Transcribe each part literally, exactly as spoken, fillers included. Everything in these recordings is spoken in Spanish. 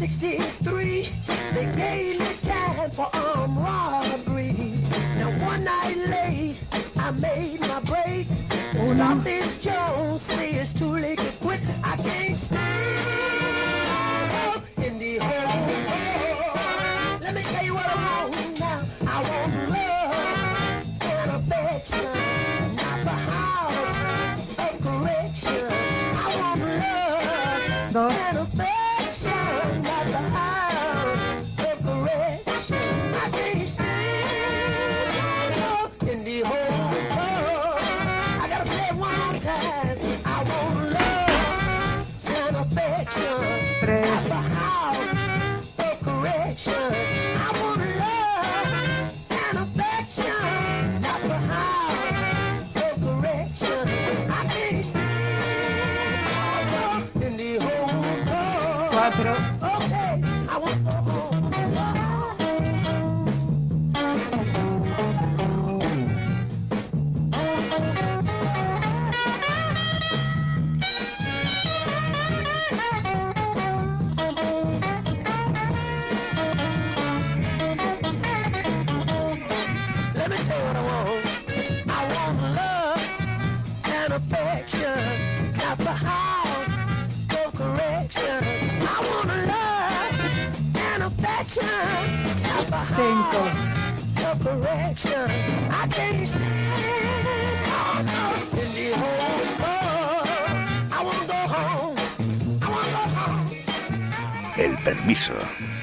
sixty-three, they gave me time for armed robbery. Now one night late, I made my break. Stop this Jones, say it's too late to quit. I can't stand in the whole world. Let me tell you what I want now. I want love and affection, not the house of correction. I want love and affection, not the house of correction. I can't stand in the whole world. I gotta say it one more time. I want love and affection, not the house of correction. I want love and affection, not the house of correction. I can't stand in the whole world. Cuatro. Okay, I want to go home. Let me tell you what I want. I want love and affection, not the house of correction. I want love and affection, not the Cinco. house of correction. I can't stand in the whole world. I want to go home. I want to go home. El permiso.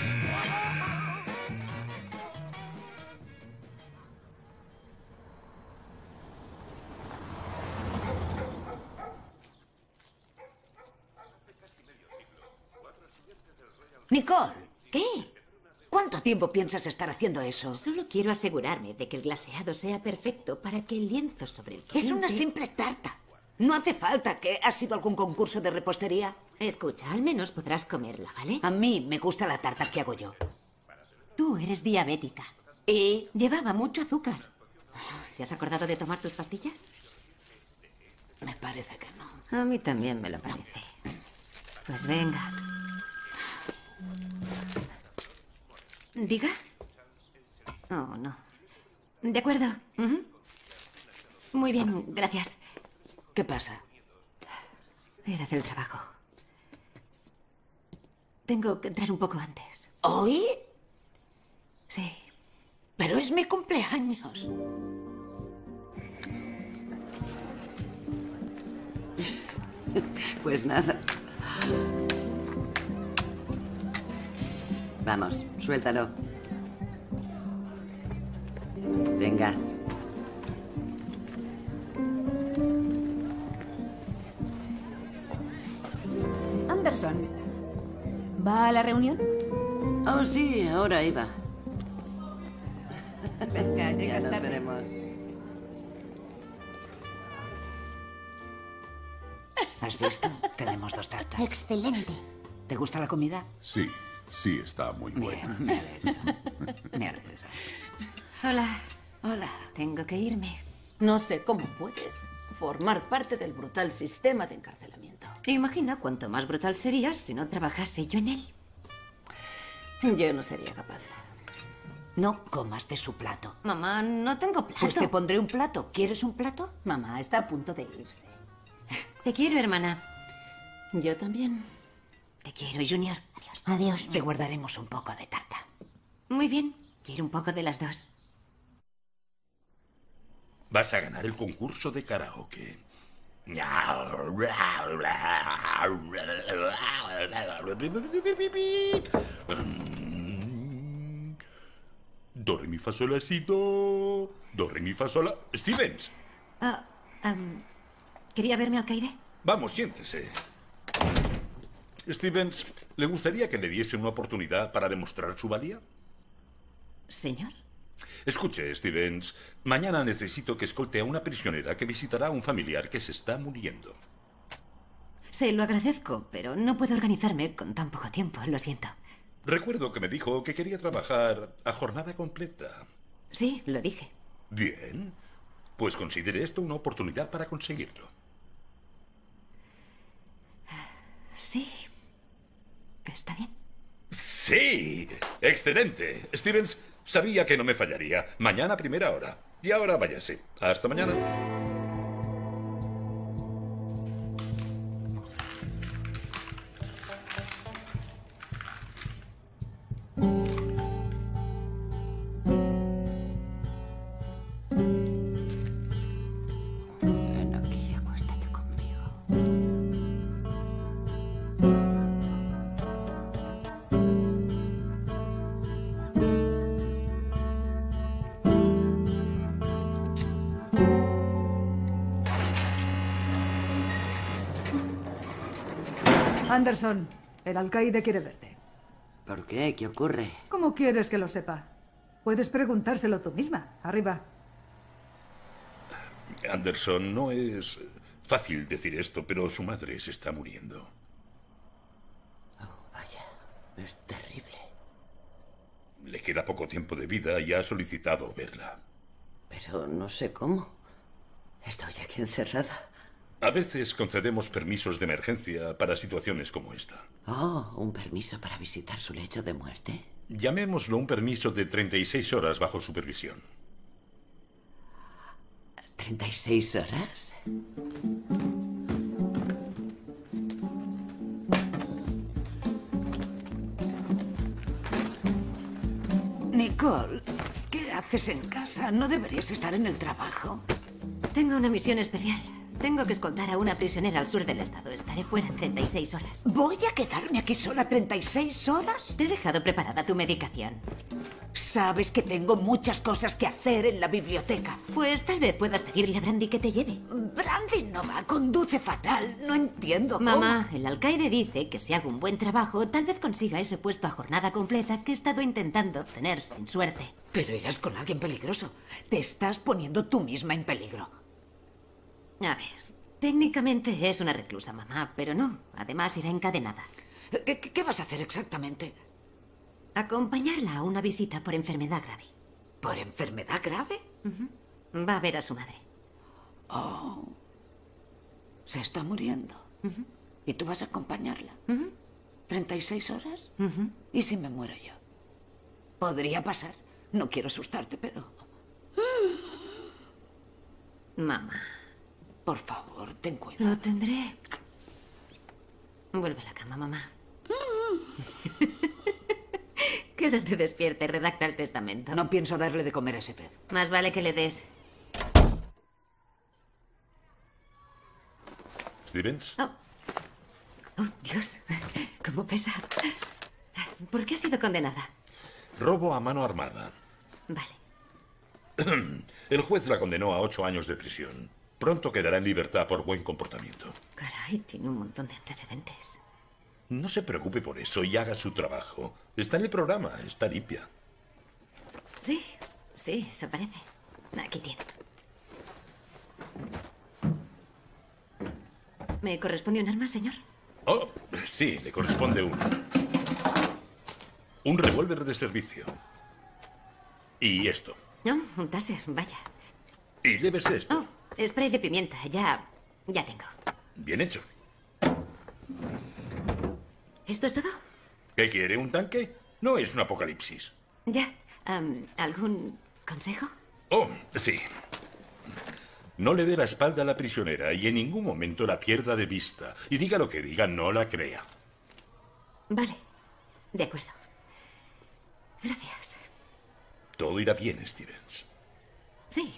Nicole, ¿Qué? ¿cuánto tiempo piensas estar haciendo eso? Solo quiero asegurarme de que el glaseado sea perfecto para que el lienzo sobre el que Es una pinte- simple tarta. No hace falta que... ¿Has ido a algún concurso de repostería? Escucha, al menos podrás comerla, ¿vale? A mí me gusta la tarta que hago yo. Tú eres diabética. ¿Y? Llevaba mucho azúcar. ¿Te has acordado de tomar tus pastillas? Me parece que no. A mí también me lo parece. Pues venga. ¿Diga? Oh, no. De acuerdo. Ujú. Muy bien, gracias. ¿Qué pasa? Era del trabajo. Tengo que entrar un poco antes. ¿Hoy? Sí. Pero es mi cumpleaños. Pues nada. Vamos, suéltalo. Venga. Anderson. ¿Va a la reunión? Oh, sí, ahora iba. Venga, Ya llegas nos tarde. veremos. ¿Has visto? Tenemos dos tartas. Excelente. ¿Te gusta la comida? Sí, sí, está muy buena. Bien, me alegra. Me alegra. Hola. Hola. Tengo que irme. No sé cómo puedes formar parte del brutal sistema de encarcelamiento. Imagina cuánto más brutal serías si no trabajase yo en él. Yo no sería capaz. No comas de su plato. Mamá, no tengo plato. Pues te pondré un plato. ¿Quieres un plato? Mamá está a punto de irse. Te quiero, hermana. Yo también. Te quiero, Junior. Adiós. Adiós. Te guardaremos un poco de tarta. Muy bien. Quiero un poco de las dos. Vas a ganar el concurso de karaoke. Do, re, mi, fa, sol, la, si, do. Do, re, mi, fa, sol, la... Stevens, Ah, am, ¿quería verme al caide? vamos, siéntese. Stevens, ¿le gustaría que le diese una oportunidad para demostrar su valía? Señor. Escuche, Stevens, mañana necesito que escolte a una prisionera que visitará a un familiar que se está muriendo. Se lo agradezco, pero no puedo organizarme con tan poco tiempo, lo siento. Recuerdo que me dijo que quería trabajar a jornada completa. Sí, lo dije. Bien, pues considere esto una oportunidad para conseguirlo. Sí. Está bien. Sí, excelente. Stevens, sabía que no me fallaría. Mañana a primera hora. Y ahora váyase. Hasta mañana. Ven aquí y acuéstate conmigo. Anderson, el alcaide quiere verte. ¿Por qué? ¿Qué ocurre? ¿Cómo quieres que lo sepa? Puedes preguntárselo tú misma. Arriba. Anderson, no es fácil decir esto, pero su madre se está muriendo. Oh, vaya. Es terrible. Le queda poco tiempo de vida y ha solicitado verla. Pero no sé cómo. Estoy aquí encerrada. A veces concedemos permisos de emergencia para situaciones como esta. Oh, ¿un permiso para visitar su lecho de muerte? Llamémoslo un permiso de treinta y seis horas bajo supervisión. ¿treinta y seis horas? Nicole, ¿qué haces en casa? ¿No deberías estar en el trabajo? Tengo una misión especial. Tengo que escoltar a una prisionera al sur del estado. Estaré fuera treinta y seis horas. ¿Voy a quedarme aquí sola treinta y seis horas? Te he dejado preparada tu medicación. Sabes que tengo muchas cosas que hacer en la biblioteca. Pues tal vez puedas pedirle a Brandy que te lleve. Brandy no va, conduce fatal. No entiendo cómo. Mamá, el alcaide dice que si hago un buen trabajo, tal vez consiga ese puesto a jornada completa que he estado intentando obtener sin suerte. Pero irás con alguien peligroso. Te estás poniendo tú misma en peligro. A ver, técnicamente es una reclusa, mamá, pero no. Además, irá encadenada. ¿Qué, qué, qué vas a hacer exactamente? Acompañarla a una visita por enfermedad grave. ¿Por enfermedad grave? Uh-huh. Va a ver a su madre. Oh. Se está muriendo. Uh-huh. ¿Y tú vas a acompañarla? Uh-huh. ¿treinta y seis horas? Uh-huh. ¿Y si me muero yo? Podría pasar. No quiero asustarte, pero... Mamá. Por favor, ten cuidado. Lo tendré. Vuelve a la cama, mamá. Quédate despierta y redacta el testamento. No pienso darle de comer a ese pez. Más vale que le des. ¿Stevens? Oh. Oh, Dios. ¿Cómo pesa? ¿Por qué ha sido condenada? Robo a mano armada. Vale. El juez la condenó a ocho años de prisión. Pronto quedará en libertad por buen comportamiento. Caray, tiene un montón de antecedentes. No se preocupe por eso y haga su trabajo. Está en el programa, está limpia. Sí, sí, eso parece. Aquí tiene. ¿Me corresponde un arma, señor? Oh, sí, le corresponde una. Un revólver de servicio. Y esto. No, un taser, vaya. Y llévese esto. Oh, spray de pimienta, ya... ya tengo. Bien hecho. ¿Esto es todo? ¿Qué quiere, un tanque? No es un apocalipsis. Ya. Um, ¿Algún consejo? Oh, sí. No le dé la espalda a la prisionera y en ningún momento la pierda de vista. Y diga lo que diga, no la crea. Vale. De acuerdo. Gracias. Todo irá bien, Stevens. Sí.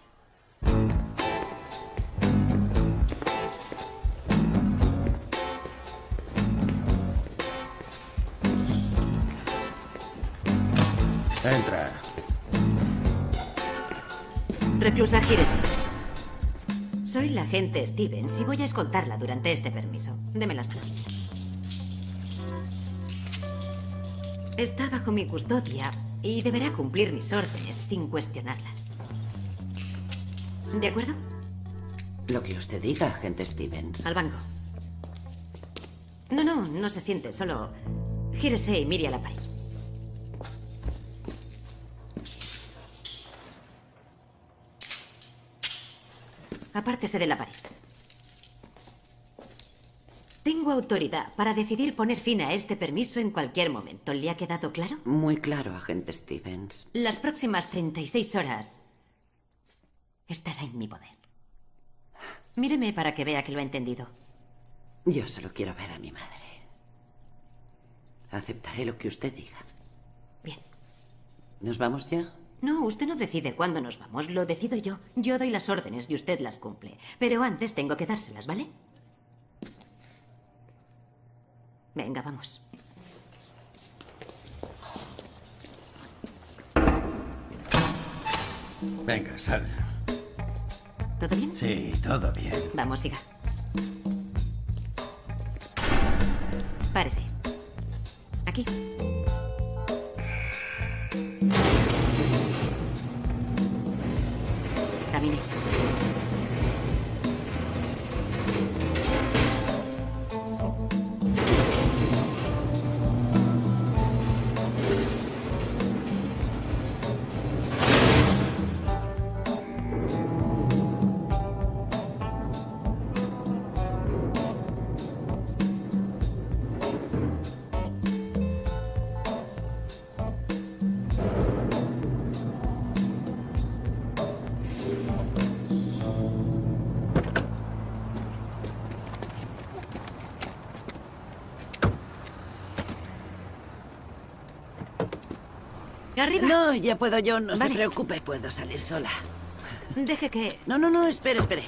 Entra. Reclusa, gírese. Soy la agente Stevens y voy a escoltarla durante este permiso. Deme las manos. Está bajo mi custodia y deberá cumplir mis órdenes sin cuestionarlas. ¿De acuerdo? Lo que usted diga, agente Stevens. Al banco. No, no, no se siente, solo gírese y mire a la pared. Apártese de la pared. Tengo Tengo autoridad para decidir poner fin a este permiso en cualquier momento. ¿Le ha quedado claro? Muy claro, agente Stevens. Las próximas treinta y seis horas estará en mi poder. Míreme para que vea que lo ha entendido. Yo solo quiero ver a mi madre. Aceptaré lo que usted diga. Bien. ¿Nos vamos ya? No, usted no decide cuándo nos vamos. Lo decido yo. Yo doy las órdenes y usted las cumple. Pero antes tengo que dárselas, ¿vale? Venga, vamos. Venga, sal. ¿Todo bien? Sí, todo bien. Vamos, siga. Párese. Aquí. Camine. Arriba. No, ya puedo yo, no Vale. se preocupe, puedo salir sola. Deje que... No, no, no, espere, espere.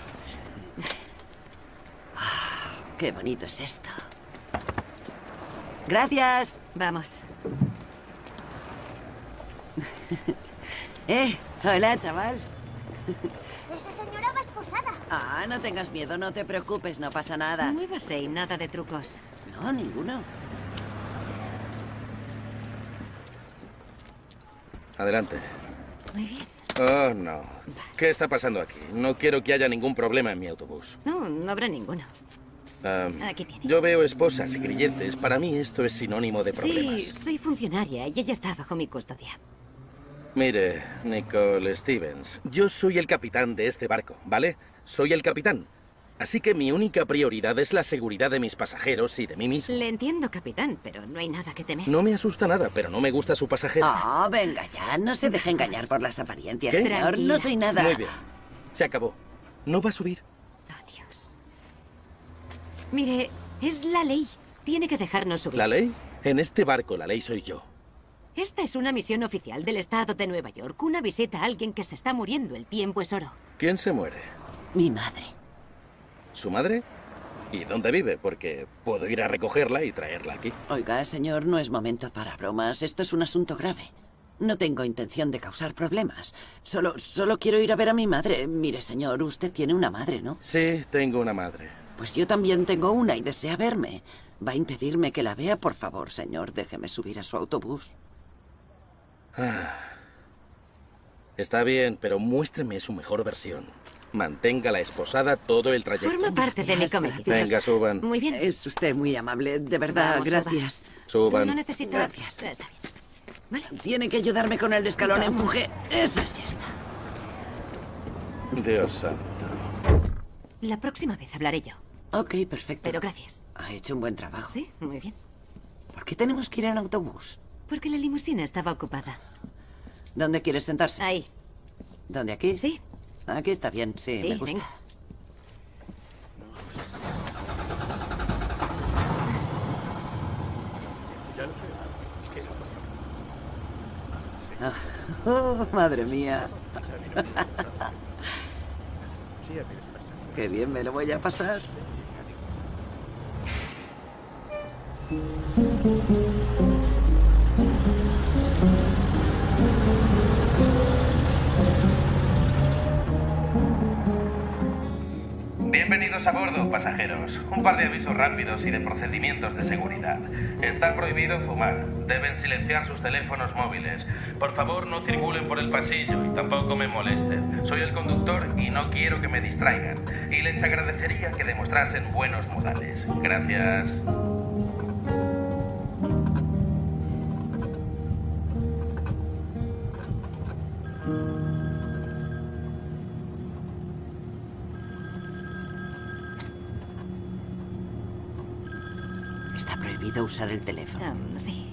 Ah, qué bonito es esto. Gracias. Vamos. Eh, hola, chaval. Esa señora va esposada. Ah, no tengas miedo, no te preocupes, no pasa nada. Muévase y nada de trucos. No, ninguno. Adelante. Muy bien. Oh, no. ¿Qué está pasando aquí? No quiero que haya ningún problema en mi autobús. No, no habrá ninguno. Ah, Aquí tiene. yo veo esposas y grilletes. Para mí esto es sinónimo de problemas. Sí, soy funcionaria y ella está bajo mi custodia. Mire, Nicole Stevens, yo soy el capitán de este barco, ¿vale? Soy el capitán. Así que mi única prioridad es la seguridad de mis pasajeros y de mí mismo. Le entiendo, capitán, pero no hay nada que temer. No me asusta nada, pero no me gusta su pasajero. Oh, venga ya, no se deje engañar por las apariencias, ¿Qué? señor. Tranquila. No soy nada. Muy bien. Se acabó. No va a subir. Oh, Dios. Mire, es la ley. Tiene que dejarnos subir. ¿La ley? En este barco la ley soy yo. Esta es una misión oficial del estado de Nueva York. Una visita a alguien que se está muriendo. El tiempo es oro. ¿Quién se muere? Mi madre. ¿Su madre? ¿Y dónde vive? Porque puedo ir a recogerla y traerla aquí. Oiga, señor, no es momento para bromas. Esto es un asunto grave. No tengo intención de causar problemas. Solo, solo quiero ir a ver a mi madre. Mire, señor, usted tiene una madre, ¿no? Sí, tengo una madre. Pues yo también tengo una y desea verme. ¿Va a impedirme que la vea? Por favor, señor, déjeme subir a su autobús. Ah. Está bien, pero muéstreme su mejor versión. Manténgala esposada todo el trayecto. Forma parte de mi cometido. Venga, suban. Muy bien. Es usted muy amable, de verdad, Vamos, gracias. Suban. No necesita... Gracias. Está bien. Vale. Tiene que ayudarme con el escalón, Vamos. empuje. Eso ya está. Dios santo. La próxima vez hablaré yo. Ok, perfecto. Pero gracias. Ha hecho un buen trabajo. Sí, muy bien. ¿Por qué tenemos que ir en autobús? Porque la limusina estaba ocupada. ¿Dónde quieres sentarse? Ahí. ¿Dónde, aquí? Sí. Aquí está bien, sí, Sí, me gusta. venga. Ah, oh, madre mía. Qué bien me lo voy a pasar. Bienvenidos a bordo, pasajeros. Un par de avisos rápidos y de procedimientos de seguridad. Está prohibido fumar. Deben silenciar sus teléfonos móviles. Por favor, no circulen por el pasillo y tampoco me molesten. Soy el conductor y no quiero que me distraigan. Y les agradecería que demostrasen buenos modales. Gracias. Está prohibido usar el teléfono. Um, sí.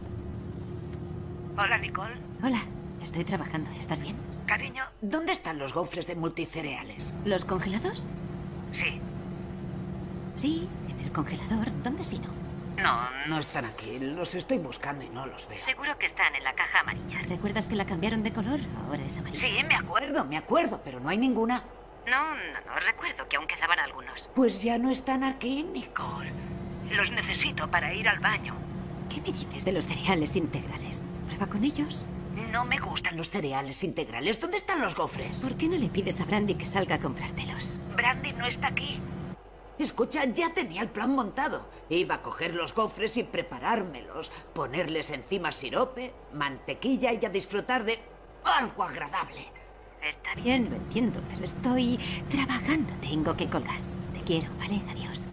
Hola, Nicole. Hola, estoy trabajando. ¿Estás bien? Cariño, ¿dónde están los gofres de multicereales? ¿Los congelados? Sí. Sí, en el congelador. ¿Dónde si no? No, no están aquí. Los estoy buscando y no los veo. Seguro que están en la caja amarilla. ¿Recuerdas que la cambiaron de color? Ahora es amarilla. Sí, me acuerdo, me acuerdo, pero no hay ninguna. No, no, no. Recuerdo que aún quedaban algunos. Pues ya no están aquí, Nicole. Los necesito para ir al baño. ¿Qué me dices de los cereales integrales? ¿Prueba con ellos? No me gustan los cereales integrales. ¿Dónde están los gofres? ¿Por qué no le pides a Brandy que salga a comprártelos? Brandy no está aquí. Escucha, ya tenía el plan montado. Iba a coger los gofres y preparármelos, ponerles encima sirope, mantequilla y a disfrutar de algo agradable. Está bien, lo entiendo, pero estoy trabajando. Tengo que colgar. Te quiero, ¿vale? Adiós.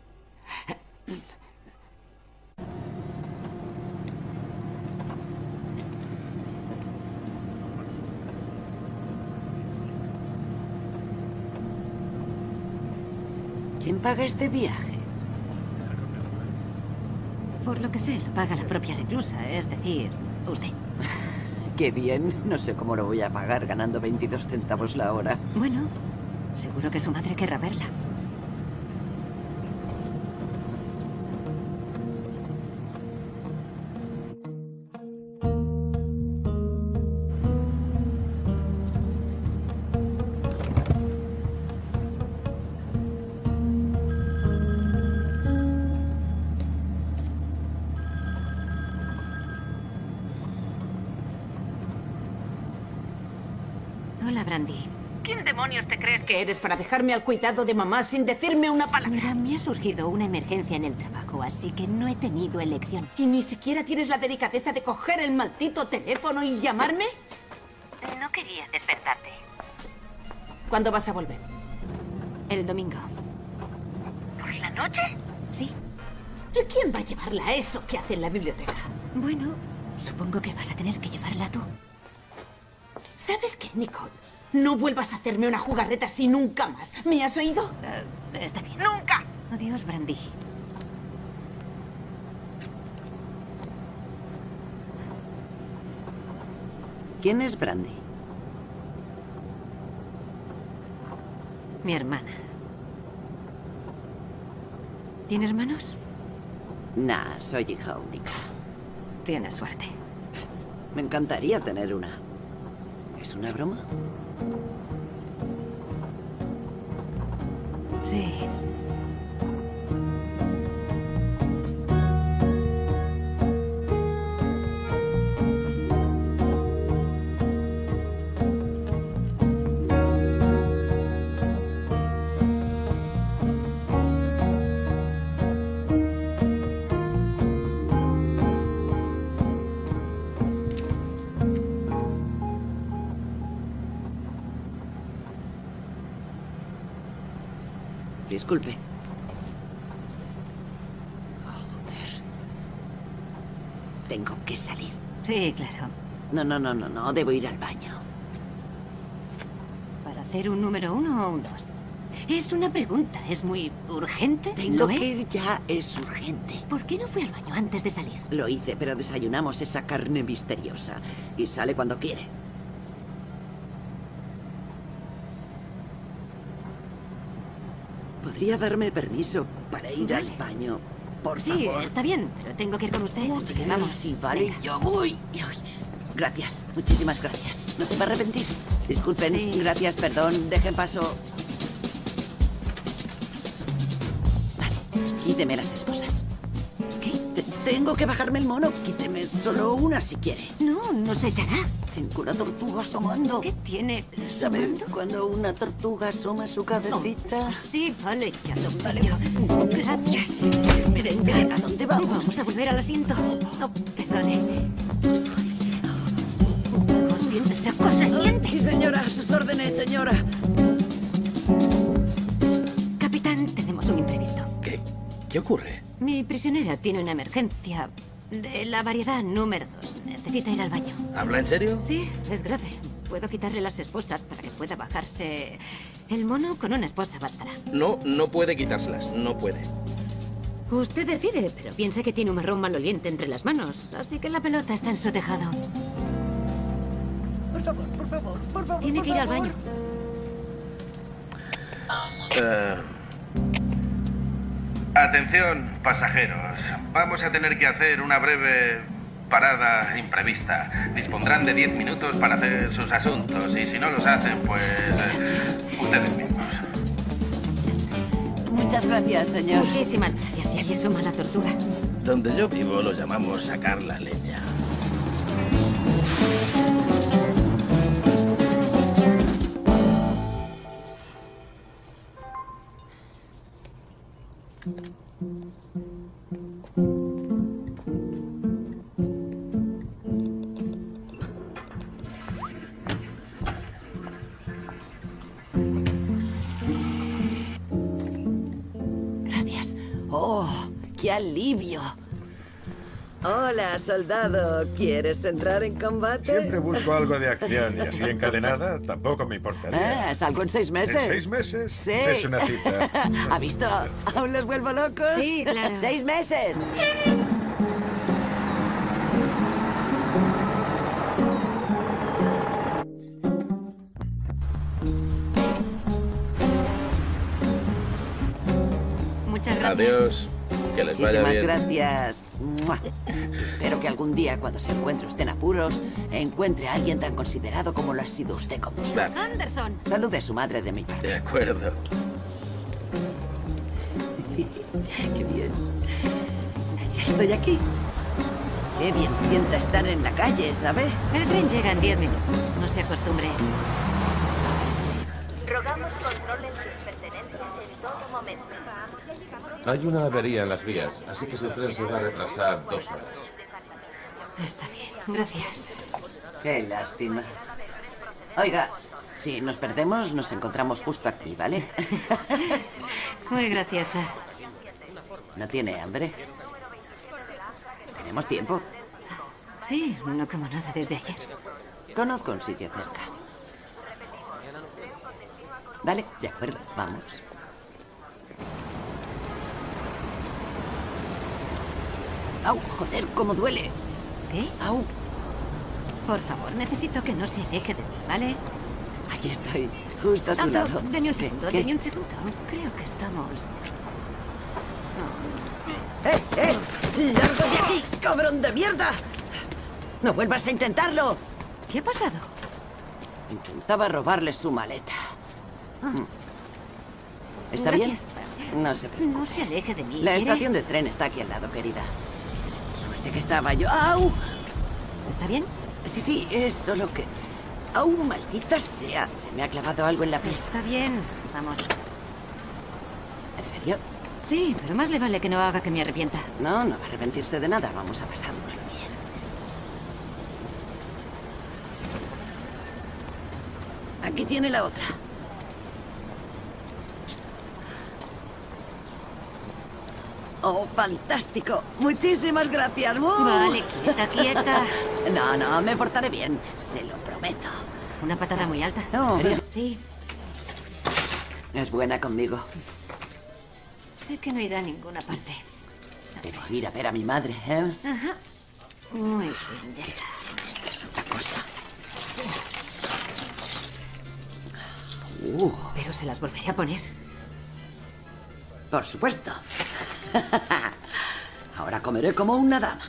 ¿Quién paga este viaje? Por lo que sé, lo paga la propia reclusa, es decir, usted. Qué bien. No sé cómo lo voy a pagar ganando veintidós centavos la hora. Bueno, seguro que su madre querrá verla. Hola, Brandy. ¿Quién demonios te crees que eres para dejarme al cuidado de mamá sin decirme una palabra? Mira, me ha surgido una emergencia en el trabajo, así que no he tenido elección. ¿Y ni siquiera tienes la delicadeza de coger el maldito teléfono y llamarme? No quería despertarte. ¿Cuándo vas a volver? El domingo. ¿Por la noche? Sí. ¿Y quién va a llevarla a eso que hace en la biblioteca? Bueno, supongo que vas a tener que llevarla tú. ¿Sabes qué, Nicole? No vuelvas a hacerme una jugarreta así nunca más. ¿Me has oído? Uh, está bien. ¡Nunca! Adiós, Brandy. ¿Quién es Brandy? Mi hermana. ¿Tiene hermanos? Nah, soy hija única. Tienes suerte. Me encantaría tener una. ¿Es una broma? Sí. Disculpe. Oh, joder. Tengo que salir. Sí, claro. No, no, no, no, no. Debo ir al baño. ¿Para hacer un número uno o un dos? Es una pregunta. ¿Es muy urgente? Tengo ¿Lo que es? ir ya. Es urgente. ¿Por qué no fue al baño antes de salir? Lo hice, pero desayunamos esa carne misteriosa. Y sale cuando quiere. ¿Podría darme permiso para ir Vale. al baño? Por Sí, favor. está bien, pero tengo que ir con usted, así que vamos. Sí, vale, Venga. yo voy. Gracias, muchísimas gracias. No se va a arrepentir. Disculpen, Sí. gracias, perdón, dejen paso. Vale, quíteme las esposas. ¿Qué? Te- tengo que bajarme el mono. Quíteme solo una si quiere. No, no se echará. Tengo una tortuga asomando. ¿Qué tiene? ¿Sabe ¿Asomando? cuando una tortuga asoma su cabecita? Sí, vale, ya lo pillo. Gracias. Espera, espera, ¿a dónde vamos? Vamos a volver al asiento. Oh, perdone. ¿Siente esa cosa? ¿Siente? Sí, señora, a sus órdenes, señora. Capitán, tenemos un imprevisto. ¿Qué? ¿Qué ocurre? Mi prisionera tiene una emergencia de la variedad número dos. Necesita ir al baño. ¿Habla en serio? Sí, es grave. Puedo quitarle las esposas para que pueda bajarse. El mono con una esposa bastará. No, no puede quitárselas. No puede. Usted decide, pero piense que tiene un marrón maloliente entre las manos, así que la pelota está en su tejado. Por favor, por favor, por favor. Tiene por que ir al favor. baño. Eh, Atención, pasajeros. Vamos a tener que hacer una breve parada imprevista. Dispondrán de diez minutos para hacer sus asuntos y si no los hacen, pues eh, ustedes mismos. Muchas gracias, señor. Muchísimas gracias. Y allí es una tortuga. donde yo vivo lo llamamos sacar la leña. Gracias. ¡Oh, qué alivio! Hola, soldado. ¿Quieres entrar en combate? Siempre busco algo de acción y así encadenada tampoco me importaría. Ah, ¿salgo en seis meses? ¿En seis meses? Sí. Es una cita. ¿Ha visto? ¿Aún los vuelvo locos? Sí, claro. ¡Seis meses! Muchas gracias. Adiós. Que les vaya Muchísimas bien. gracias. ¡Mua! Espero que algún día, cuando se encuentre usted en apuros, encuentre a alguien tan considerado como lo ha sido usted conmigo. Vale. Anderson. Salude a su madre de mi parte. De acuerdo. Qué bien. Ya estoy aquí. Qué bien sienta estar en la calle, ¿sabe? El tren llega en diez minutos. No se acostumbre. Rogamos controlen sus pertenencias en todo momento. Hay una avería en las vías, así que su tren se va a retrasar dos horas. Está bien. Gracias. Qué lástima. Oiga, si nos perdemos, nos encontramos justo aquí, ¿vale? Muy graciosa. ¿No tiene hambre? ¿Tenemos tiempo? Sí, no como nada desde ayer. Conozco un sitio cerca. Vale, de acuerdo, vamos. ¡Au! ¡Joder, cómo duele! ¿Qué? ¡Au! Por favor, necesito que no se aleje de mí, ¿vale? Aquí estoy, justo a su Tonto, lado. deme un ¿Qué? segundo, ¿Qué? deme un segundo. Creo que estamos... ¡Eh, eh! ¡Largo de aquí, cabrón de mierda! ¡No vuelvas a intentarlo! ¿Qué ha pasado? Intentaba robarle su maleta. Ah. ¿Está Gracias. bien? No se preocupe. No se aleje de mí. La ¿quiere? estación de tren está aquí al lado, querida. Suerte que estaba yo. ¡Au! ¿Está bien? Sí, sí, es solo que... ¡Au, maldita sea! Se me ha clavado algo en la piel. Está bien. Vamos. ¿En serio? Sí, pero más le vale que no haga que me arrepienta. No, no va a arrepentirse de nada. Vamos a pasárnoslo bien. Aquí tiene la otra. ¡Oh, fantástico! Muchísimas gracias. ¡Uh! Vale, quieta, quieta. No, no, me portaré bien. Se lo prometo. ¿Una patada muy alta? No, ¿En serio? Sí. Es buena conmigo. Sé que no irá a ninguna parte. Debo ir a ver a mi madre, ¿eh? Ajá. Muy bien, ya está. Esta es otra cosa. Uh, Pero se las volveré a poner. por supuesto. Ahora comeré como una dama.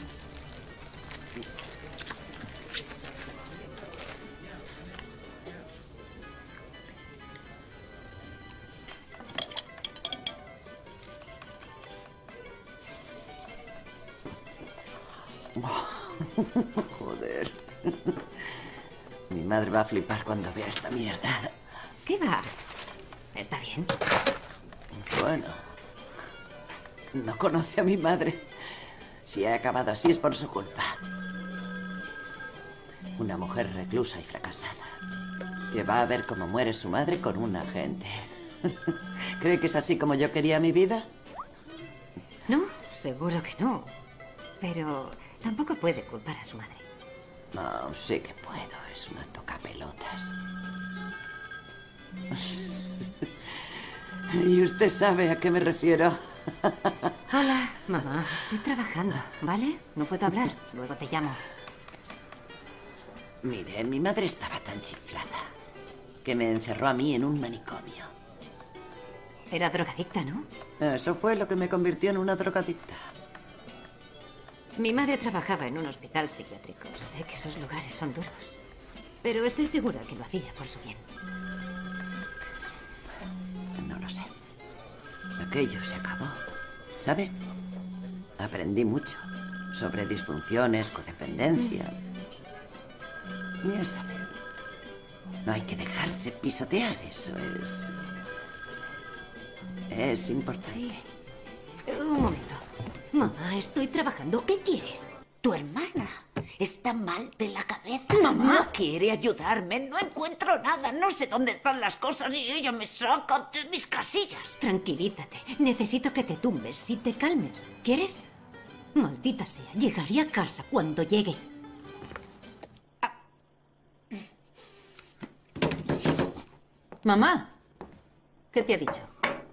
Joder. Mi madre va a flipar cuando vea esta mierda. ¿Qué va? ¿Está bien? Bueno, no conoce a mi madre. Si he acabado así es por su culpa. Una mujer reclusa y fracasada, que va a ver cómo muere su madre con un agente. ¿Cree que es así como yo quería mi vida? No, seguro que no. Pero tampoco puede culpar a su madre. No, sí que puedo. Es una tocapelotas. Y usted sabe a qué me refiero. Hola, mamá. Estoy trabajando, ¿vale? No puedo hablar. Luego te llamo. Mire, mi madre estaba tan chiflada que me encerró a mí en un manicomio. Era drogadicta, ¿no? Eso fue lo que me convirtió en una drogadicta. Mi madre trabajaba en un hospital psiquiátrico. Sé que esos lugares son duros. Pero estoy segura que lo hacía por su bien. No lo sé. Aquello se acabó. ¿Sabe? Aprendí mucho sobre disfunciones, codependencia. Ya sabe. No hay que dejarse pisotear. Eso es... Es importante. Un momento. Mamá, estoy trabajando. ¿Qué quieres? Tu hermana está mal de la cabeza. Mamá no quiere ayudarme. No encuentro nada. No sé dónde están las cosas y ella me saca de mis casillas. Tranquilízate. Necesito que te tumbes y te calmes. ¿Quieres? Maldita sea. Llegaré a casa cuando llegue. Mamá, ¿qué te ha dicho?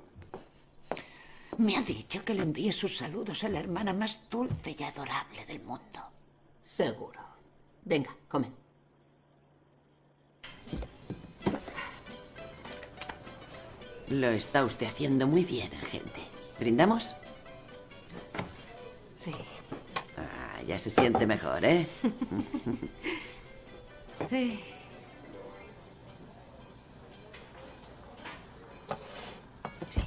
Me ha dicho que le envíe sus saludos a la hermana más dulce y adorable del mundo. Seguro. Venga, come. Lo está usted haciendo muy bien, agente. ¿Brindamos? Sí. Ah, ya se siente mejor, ¿eh? Sí. Sí.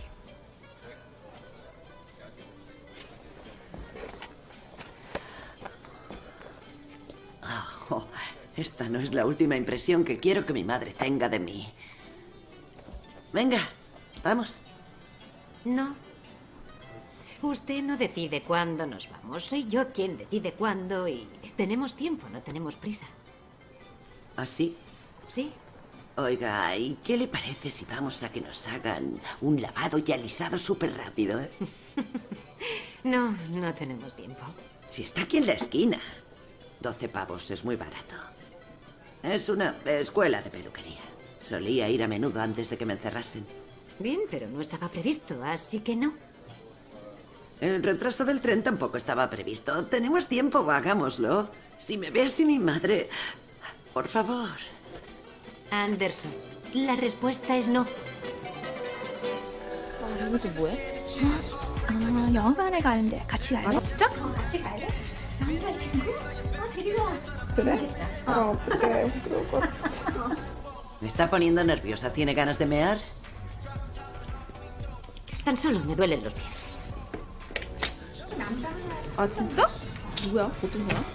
Oh, esta no es la última impresión que quiero que mi madre tenga de mí. Venga, vamos. No. Usted no decide cuándo nos vamos. Soy yo quien decide cuándo y tenemos tiempo, no tenemos prisa. ¿Ah, sí? Sí. Oiga, ¿y qué le parece si vamos a que nos hagan un lavado y alisado súper rápido, eh? No, no tenemos tiempo. Si está aquí en la esquina. Doce pavos es muy barato. Es una escuela de peluquería. Solía ir a menudo antes de que me encerrasen. Bien, pero no estaba previsto, así que no. El retraso del tren tampoco estaba previsto. Tenemos tiempo, hagámoslo. Si me ve así mi madre... Por favor. Anderson, la respuesta es no. 아, 이거 좀 뭐야? 아, 영화관에 가는데 같이 갈래? 진짜? 같이 갈래? 남자친구? 아, 데리러 와. 그래? 아, 어떡해. 그럴 것 같아. Me está poniendo nerviosa. ¿Tiene ganas de mear? Tan solo me duelen los pies. 아, 진짜? 누구야? 어떤 사람?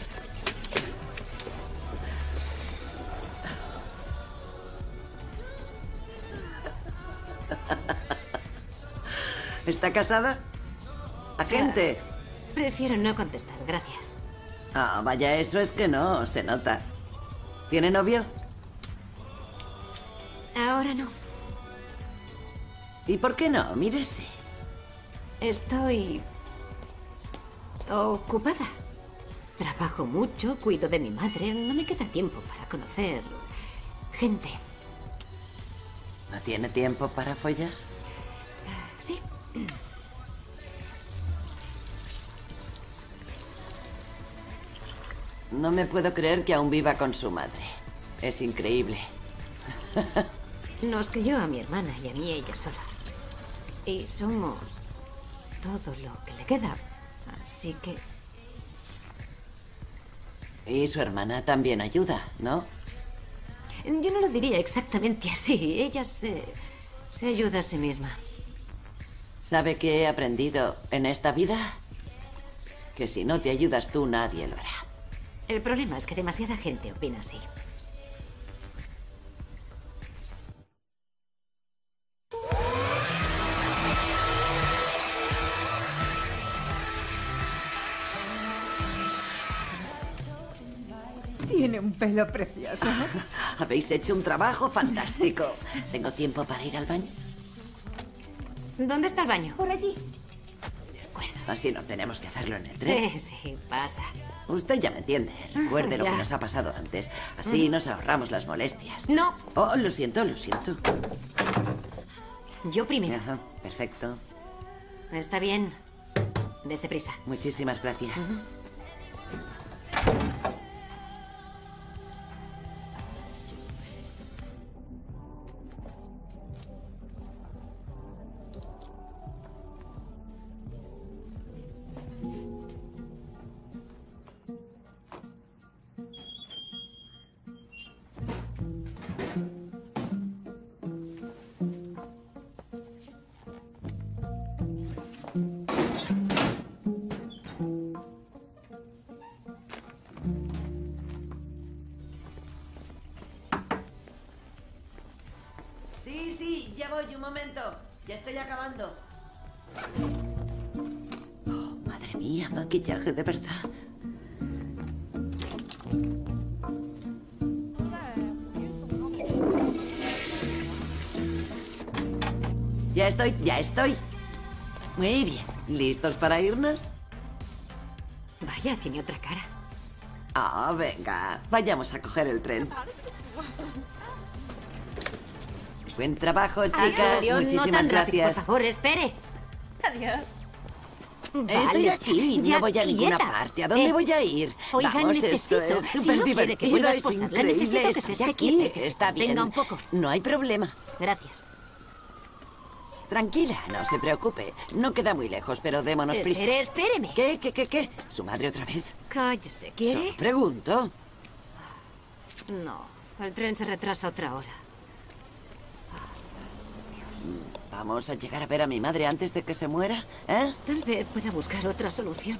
¿Está casada? ¡Agente! Uh, prefiero no contestar, gracias. Ah, vaya, eso es que no, se nota. ¿Tiene novio? Ahora no. ¿Y por qué no? Mírese. Estoy... ocupada. Trabajo mucho, cuido de mi madre. No me queda tiempo para conocer gente. ¿No tiene tiempo para follar? Sí. No me puedo creer que aún viva con su madre. Es increíble. Nos crió a mi hermana y a mí ella sola. Y somos todo lo que le queda. Así que... Y su hermana también ayuda, ¿no? Yo no lo diría exactamente así. Ella se... se ayuda a sí misma. ¿Sabe qué he aprendido en esta vida? Que si no te ayudas tú, nadie lo hará. El problema es que demasiada gente opina así. Tiene un pelo precioso. Habéis hecho un trabajo fantástico. ¿Tengo tiempo para ir al baño? ¿Dónde está el baño? Por allí. De acuerdo. Así no tenemos que hacerlo en el tren. Sí, sí, pasa. Usted ya me entiende. Recuerde lo Ya. que nos ha pasado antes. Así nos ahorramos las molestias. No. Oh, lo siento, lo siento. Yo primero. Ajá, perfecto. Está bien. Dese prisa. Muchísimas gracias. Uh-huh. Sí, sí, ya voy, un momento. Ya estoy acabando. Oh, madre mía, maquillaje de verdad. Ya estoy, ya estoy. Muy bien. ¿Listos para irnos? Vaya, tiene otra cara. Ah, oh, venga. Vayamos a coger el tren. Buen trabajo, chicas. Adiós, Muchísimas no tan gracias. rápido, por favor, espere. Adiós. Estoy Vale, aquí, ya no voy a ninguna quieta. parte. ¿A dónde Eh, voy a ir? Oigan, Vamos, necesito. esto es Si súper no quiere que divertido, vuelva a es esposarla, increíble. necesito que se Estoy esté aquí, quieta, que se está bien. detenga un poco. No hay problema. Gracias. Tranquila, no se preocupe. No queda muy lejos, pero démonos prisa. Espere, espéreme. ¿Qué, qué, qué, qué? ¿Su madre otra vez? Cállese, ¿quiere? Solo pregunto. No, el tren se retrasa otra hora. ¿Vamos a llegar a ver a mi madre antes de que se muera? ¿Eh? Tal vez pueda buscar otra solución.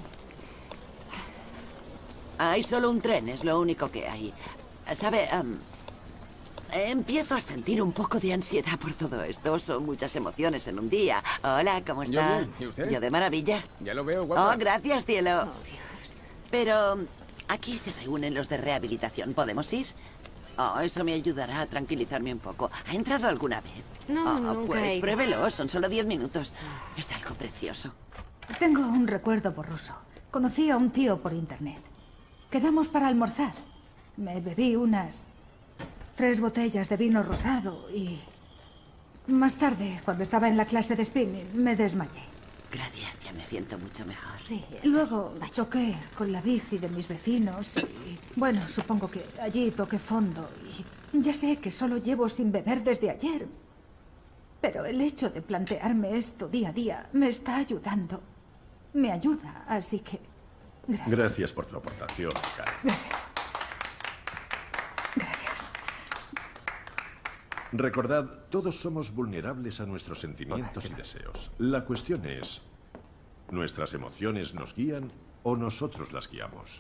Hay solo un tren, es lo único que hay. ¿Sabe? Um, empiezo a sentir un poco de ansiedad por todo esto. Son muchas emociones en un día. Hola, ¿cómo Yo está? bien, ¿y usted? Yo de maravilla. Ya lo veo, guapa. Oh, gracias, cielo. Oh, Dios. Pero aquí se reúnen los de rehabilitación. ¿Podemos ir? Oh, eso me ayudará a tranquilizarme un poco. ¿Ha entrado alguna vez? No, oh, nunca Pues he ido. pruébelo, son solo diez minutos. Es algo precioso. Tengo un recuerdo borroso. Conocí a un tío por internet. Quedamos para almorzar. Me bebí unas tres botellas de vino rosado y... Más tarde, cuando estaba en la clase de spinning, me desmayé. Gracias, ya me siento mucho mejor. Sí, Luego choqué con la bici de mis vecinos y... Bueno, supongo que allí toqué fondo y... Ya sé que solo llevo sin beber desde ayer. Pero el hecho de plantearme esto día a día me está ayudando. Me ayuda, así que... Gracias. Gracias por tu aportación, Karen. Gracias. Gracias. Recordad, todos somos vulnerables a nuestros sentimientos y deseos. La cuestión es, ¿nuestras emociones nos guían o nosotros las guiamos?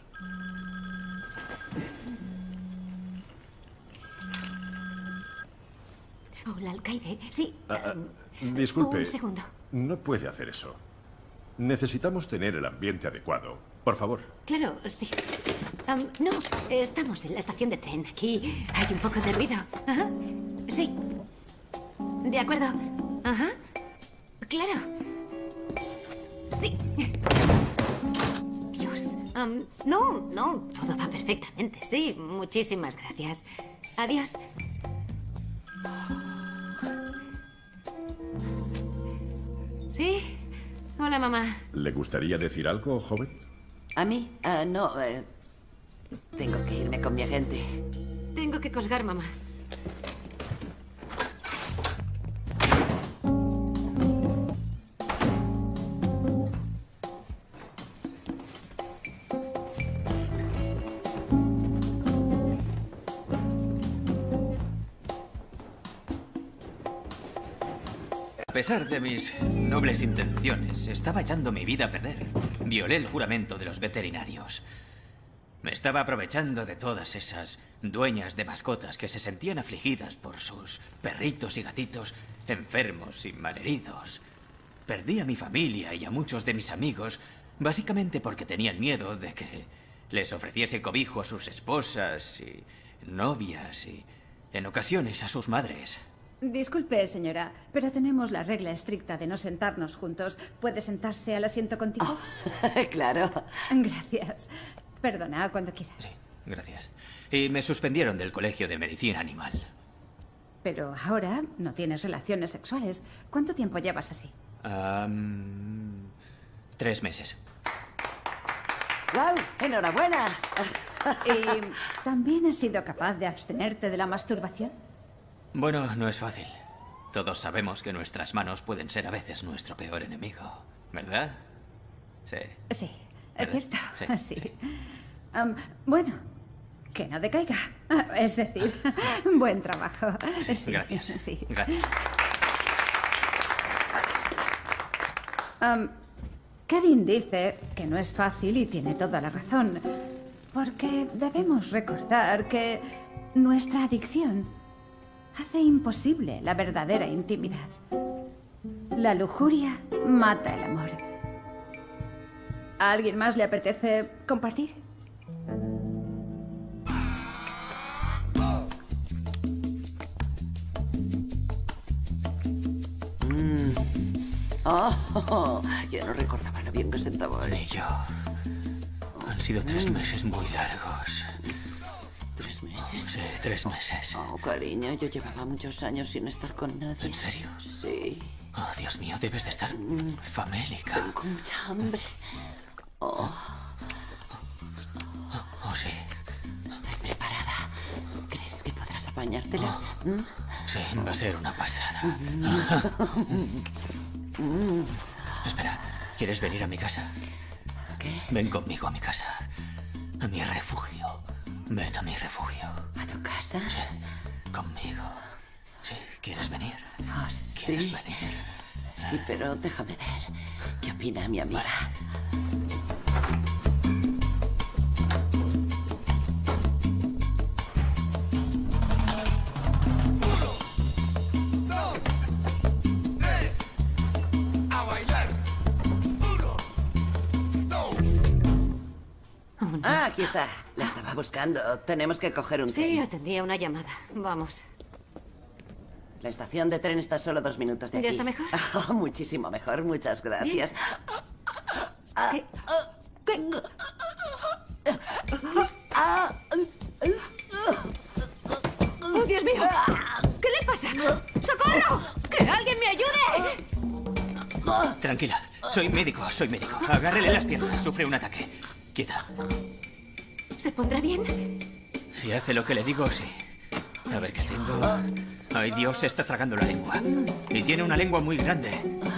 Hola, alcaide. Sí. Ah, ah, um, disculpe. Un segundo. No puede hacer eso. Necesitamos tener el ambiente adecuado. Por favor. Claro, sí. Um, no, estamos en la estación de tren. Aquí hay un poco de ruido. Ajá. Sí. De acuerdo. Ajá. Claro. Sí. Dios. Um, no, no, todo va perfectamente. Sí, muchísimas gracias. Adiós. ¿Sí? Hola, mamá. ¿Le gustaría decir algo, joven? ¿A mí? Ah, no, eh, tengo que irme con mi agente. Tengo que colgar, mamá. A pesar de mis nobles intenciones, estaba echando mi vida a perder. Violé el juramento de los veterinarios. Me estaba aprovechando de todas esas dueñas de mascotas que se sentían afligidas por sus perritos y gatitos enfermos y malheridos. Perdí a mi familia y a muchos de mis amigos, básicamente porque tenían miedo de que les ofreciese cobijo a sus esposas y novias y, en ocasiones, a sus madres. Disculpe, señora, pero tenemos la regla estricta de no sentarnos juntos. ¿Puede sentarse al asiento contigo? Oh, claro. Gracias. Perdona, cuando quiera. Sí, gracias. Y me suspendieron del colegio de medicina animal. Pero ahora no tienes relaciones sexuales. ¿Cuánto tiempo llevas así? Um, Tres meses. ¡Guau! ¡Enhorabuena! ¿Y también has sido capaz de abstenerte de la masturbación? Bueno, no es fácil. Todos sabemos que nuestras manos pueden ser a veces nuestro peor enemigo, ¿verdad? Sí. Sí, es ¿verdad? cierto. Sí. Sí. sí. Um, bueno, que no decaiga. Es decir, buen trabajo. Sí, Sí, gracias. Sí. Gracias. Um, Kevin dice que no es fácil y tiene toda la razón, porque debemos recordar que nuestra adicción hace imposible la verdadera intimidad. La lujuria mata el amor. ¿A alguien más le apetece compartir? Mm. Oh, oh, oh, yo no recordaba lo bien que sentaba Ni esto. yo. Han sido tres meses muy largos. ¿Tres meses? Sí, tres meses. Oh, cariño, yo llevaba muchos años sin estar con nadie. ¿En serio? Sí. Oh, Dios mío, debes de estar famélica. Tengo mucha hambre. Oh. Oh, oh, sí. Estoy preparada. ¿Crees que podrás apañártelas? ¿Mm? Sí, va a ser una pasada. Espera, ¿quieres venir a mi casa? ¿Qué? Ven conmigo a mi casa. A mi refugio. Ven a mi refugio. ¿A tu casa? Sí, conmigo. Sí, ¿quieres venir? Oh, sí. ¿Quieres venir? Sí, pero déjame ver. ¿Qué opina mi amiga? Ah, aquí está. La estaba buscando. Tenemos que coger un Sí, tren. atendía una llamada. Vamos. La estación de tren está solo dos minutos de aquí. ¿Ya está mejor? Oh, muchísimo mejor. Muchas gracias. ¿Qué? ¿Qué? ¡Oh, Dios mío! ¿Qué le pasa? ¡Socorro! ¡Que alguien me ayude! Tranquila, soy médico, soy médico. Agárrele las piernas, sufre un ataque. Quieta. ¿Se pondrá bien? Si hace lo que le digo, sí. A ver qué tengo. Ay, Dios, se está tragando la lengua. Y tiene una lengua muy grande.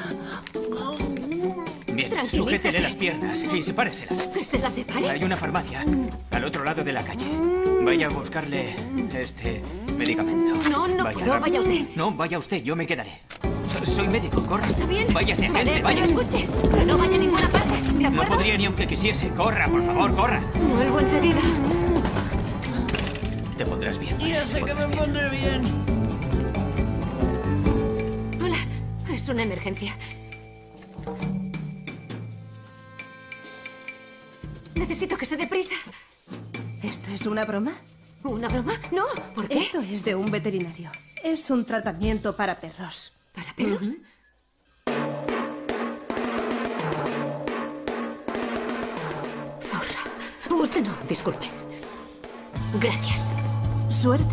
Bien, Tranquilízese. sujétele las piernas y sepáreselas. ¿Que se las separe? Hay una farmacia al otro lado de la calle. Vaya a buscarle este medicamento. No, no vaya, puedo, rápido. vaya usted. No, vaya usted, yo me quedaré. So- Soy médico, corra. ¿Está bien? Váyase, Vale, agente, pero váyase. escuche, que no vaya a ninguna parte, ¿de No acuerdo? podría ni aunque quisiese. Corra, por favor, corra. Vuelvo enseguida. Te pondrás bien. Ya sé que me pondré bien. Hola, es una emergencia. Necesito que se dé prisa. ¿Esto es una broma? ¿Una broma? No, ¿por qué? Esto es de un veterinario. Es un tratamiento para perros. ¿Para perros? Ujú. Zorra. Usted no, disculpe. Gracias. Suerte.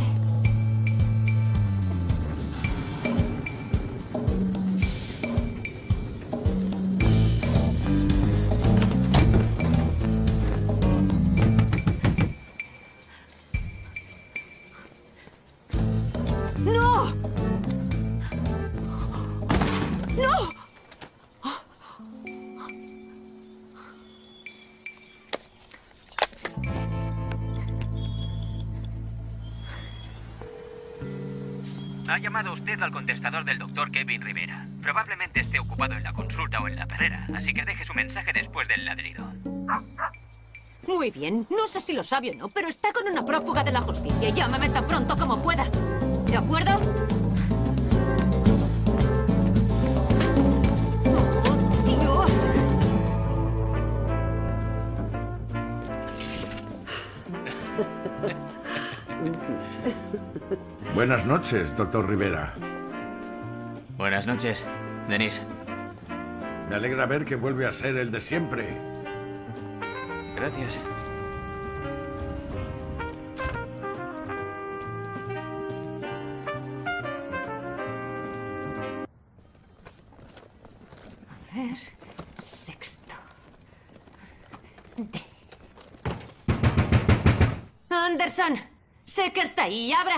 ¡No! ¡No! Ha llamado usted al contestador del doctor Kevin Rivera. Probablemente esté ocupado en la consulta o en la perrera, así que deje su mensaje después del ladrido. Muy bien, no sé si lo sabe o no, pero está con una prófuga de la justicia. Llámame tan pronto como pueda. ¿De acuerdo? ¡Oh, Dios! Buenas noches, doctor Rivera. Buenas noches, Denis. Me alegra ver que vuelve a ser el de siempre. Gracias. A ver, sexto. Anderson, sé que está ahí. ¡Abra!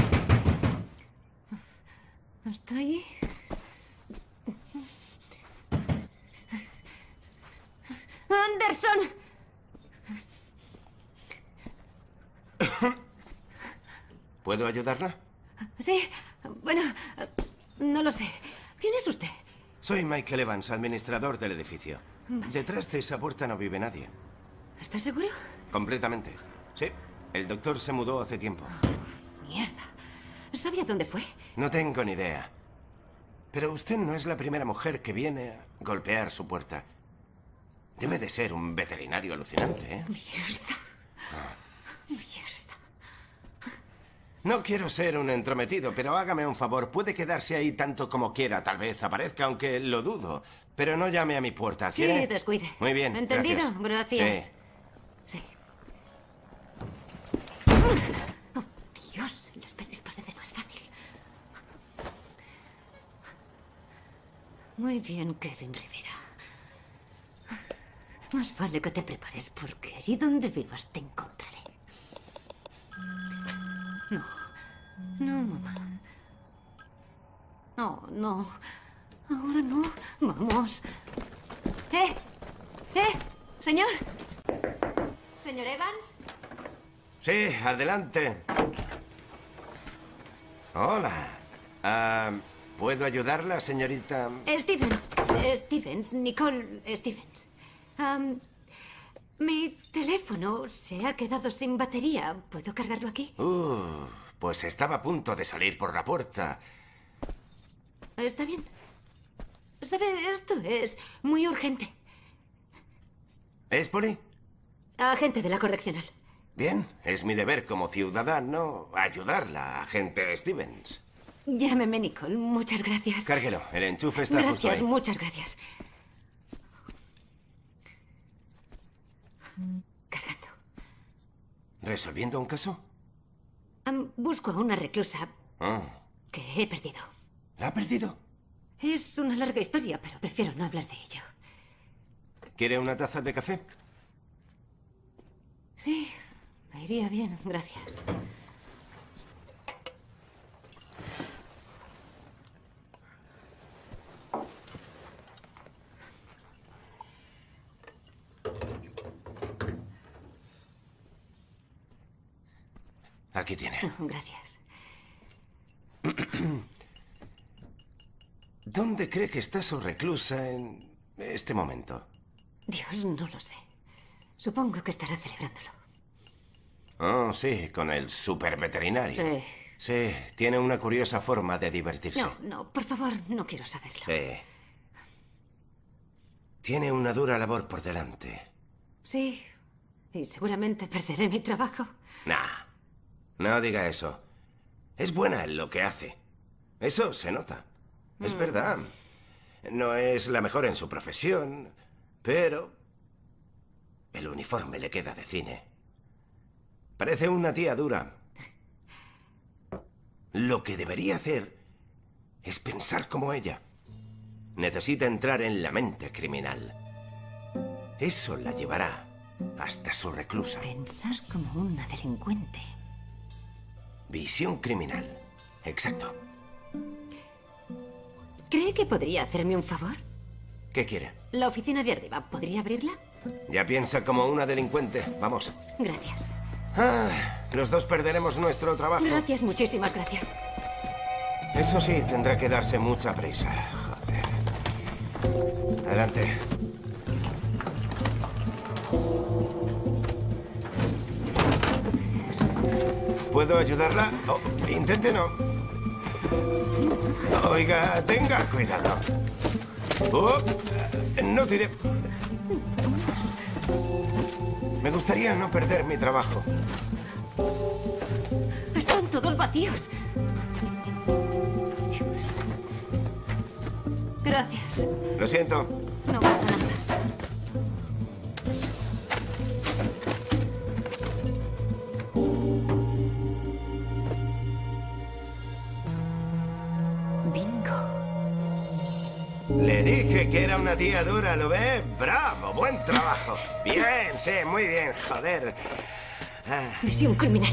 ¿Está ahí? ¡Anderson! ¿Puedo ayudarla? Sí, bueno, no lo sé. ¿Quién es usted? Soy Michael Evans, administrador del edificio. Detrás de esa puerta no vive nadie. ¿Estás seguro? Completamente. Sí, el doctor se mudó hace tiempo. Mierda. ¿Sabía dónde fue? No tengo ni idea. Pero usted no es la primera mujer que viene a golpear su puerta. Debe de ser un veterinario alucinante, ¿eh? Mierda. Ah. Mierda. No quiero ser un entrometido, pero hágame un favor. Puede quedarse ahí tanto como quiera. Tal vez aparezca, aunque lo dudo. Pero no llame a mi puerta, ¿quiere? Sí, descuide. Muy bien, ¿Entendido? gracias. Gracias. Sí. Sí. Oh, Dios, en las pelis parece más fácil. Muy bien, Kevin Rivera. Más vale que te prepares, porque allí donde vivas te encontraré. No. No, mamá. No, no. Ahora no. Vamos. ¡Eh! ¡Eh! ¿Señor? ¿Señor Evans? Sí, adelante. Hola. Ah, ¿puedo ayudarla, señorita? Stevens. Stevens. Nicole Stevens. Um, mi teléfono se ha quedado sin batería. ¿Puedo cargarlo aquí? Uh, pues estaba a punto de salir por la puerta. Está bien. ¿Sabe? Esto es muy urgente. ¿Es Polly? Agente de la correccional. Bien, es mi deber como ciudadano ayudarla, agente Stevens. Llámeme Nicole. Muchas gracias. Cárguelo, el enchufe está justo Gracias, ahí. muchas gracias. Cargando. ¿Resolviendo un caso? Um, busco a una reclusa Ah, que he perdido. ¿la ha perdido? Es una larga historia, pero prefiero no hablar de ello. ¿Quiere una taza de café? Sí, me iría bien, gracias. Aquí tiene. Gracias. ¿Dónde cree que está su reclusa en este momento? Dios, no lo sé. Supongo que estará celebrándolo. Oh, sí, con el superveterinario. Sí. Sí, tiene una curiosa forma de divertirse. No, no, por favor, no quiero saberlo. Sí. Tiene una dura labor por delante. Sí, y seguramente perderé mi trabajo. Nah, no diga eso. Es buena en lo que hace. Eso se nota. Es Mm. verdad. No es la mejor en su profesión, pero el uniforme le queda de cine. Parece una tía dura. Lo que debería hacer es pensar como ella. Necesita entrar en la mente criminal. Eso la llevará hasta su reclusa. Pensar como una delincuente. Visión criminal. Exacto. ¿Cree que podría hacerme un favor? ¿Qué quiere? La oficina de arriba, ¿podría abrirla? Ya piensa como una delincuente. Vamos. Gracias. Ah, los dos perderemos nuestro trabajo. Gracias, muchísimas gracias. Eso sí, tendrá que darse mucha prisa. Joder. Adelante. ¿Puedo ayudarla? Oh, intente no. Oiga, tenga cuidado. Oh, no tire. Me gustaría no perder mi trabajo. Están todos vacíos. Dios. Gracias. Lo siento. No pasa nada. Le dije que era una tía dura, ¿lo ve? ¡Bravo! ¡Buen trabajo! Bien, sí, muy bien, joder. Visión criminal.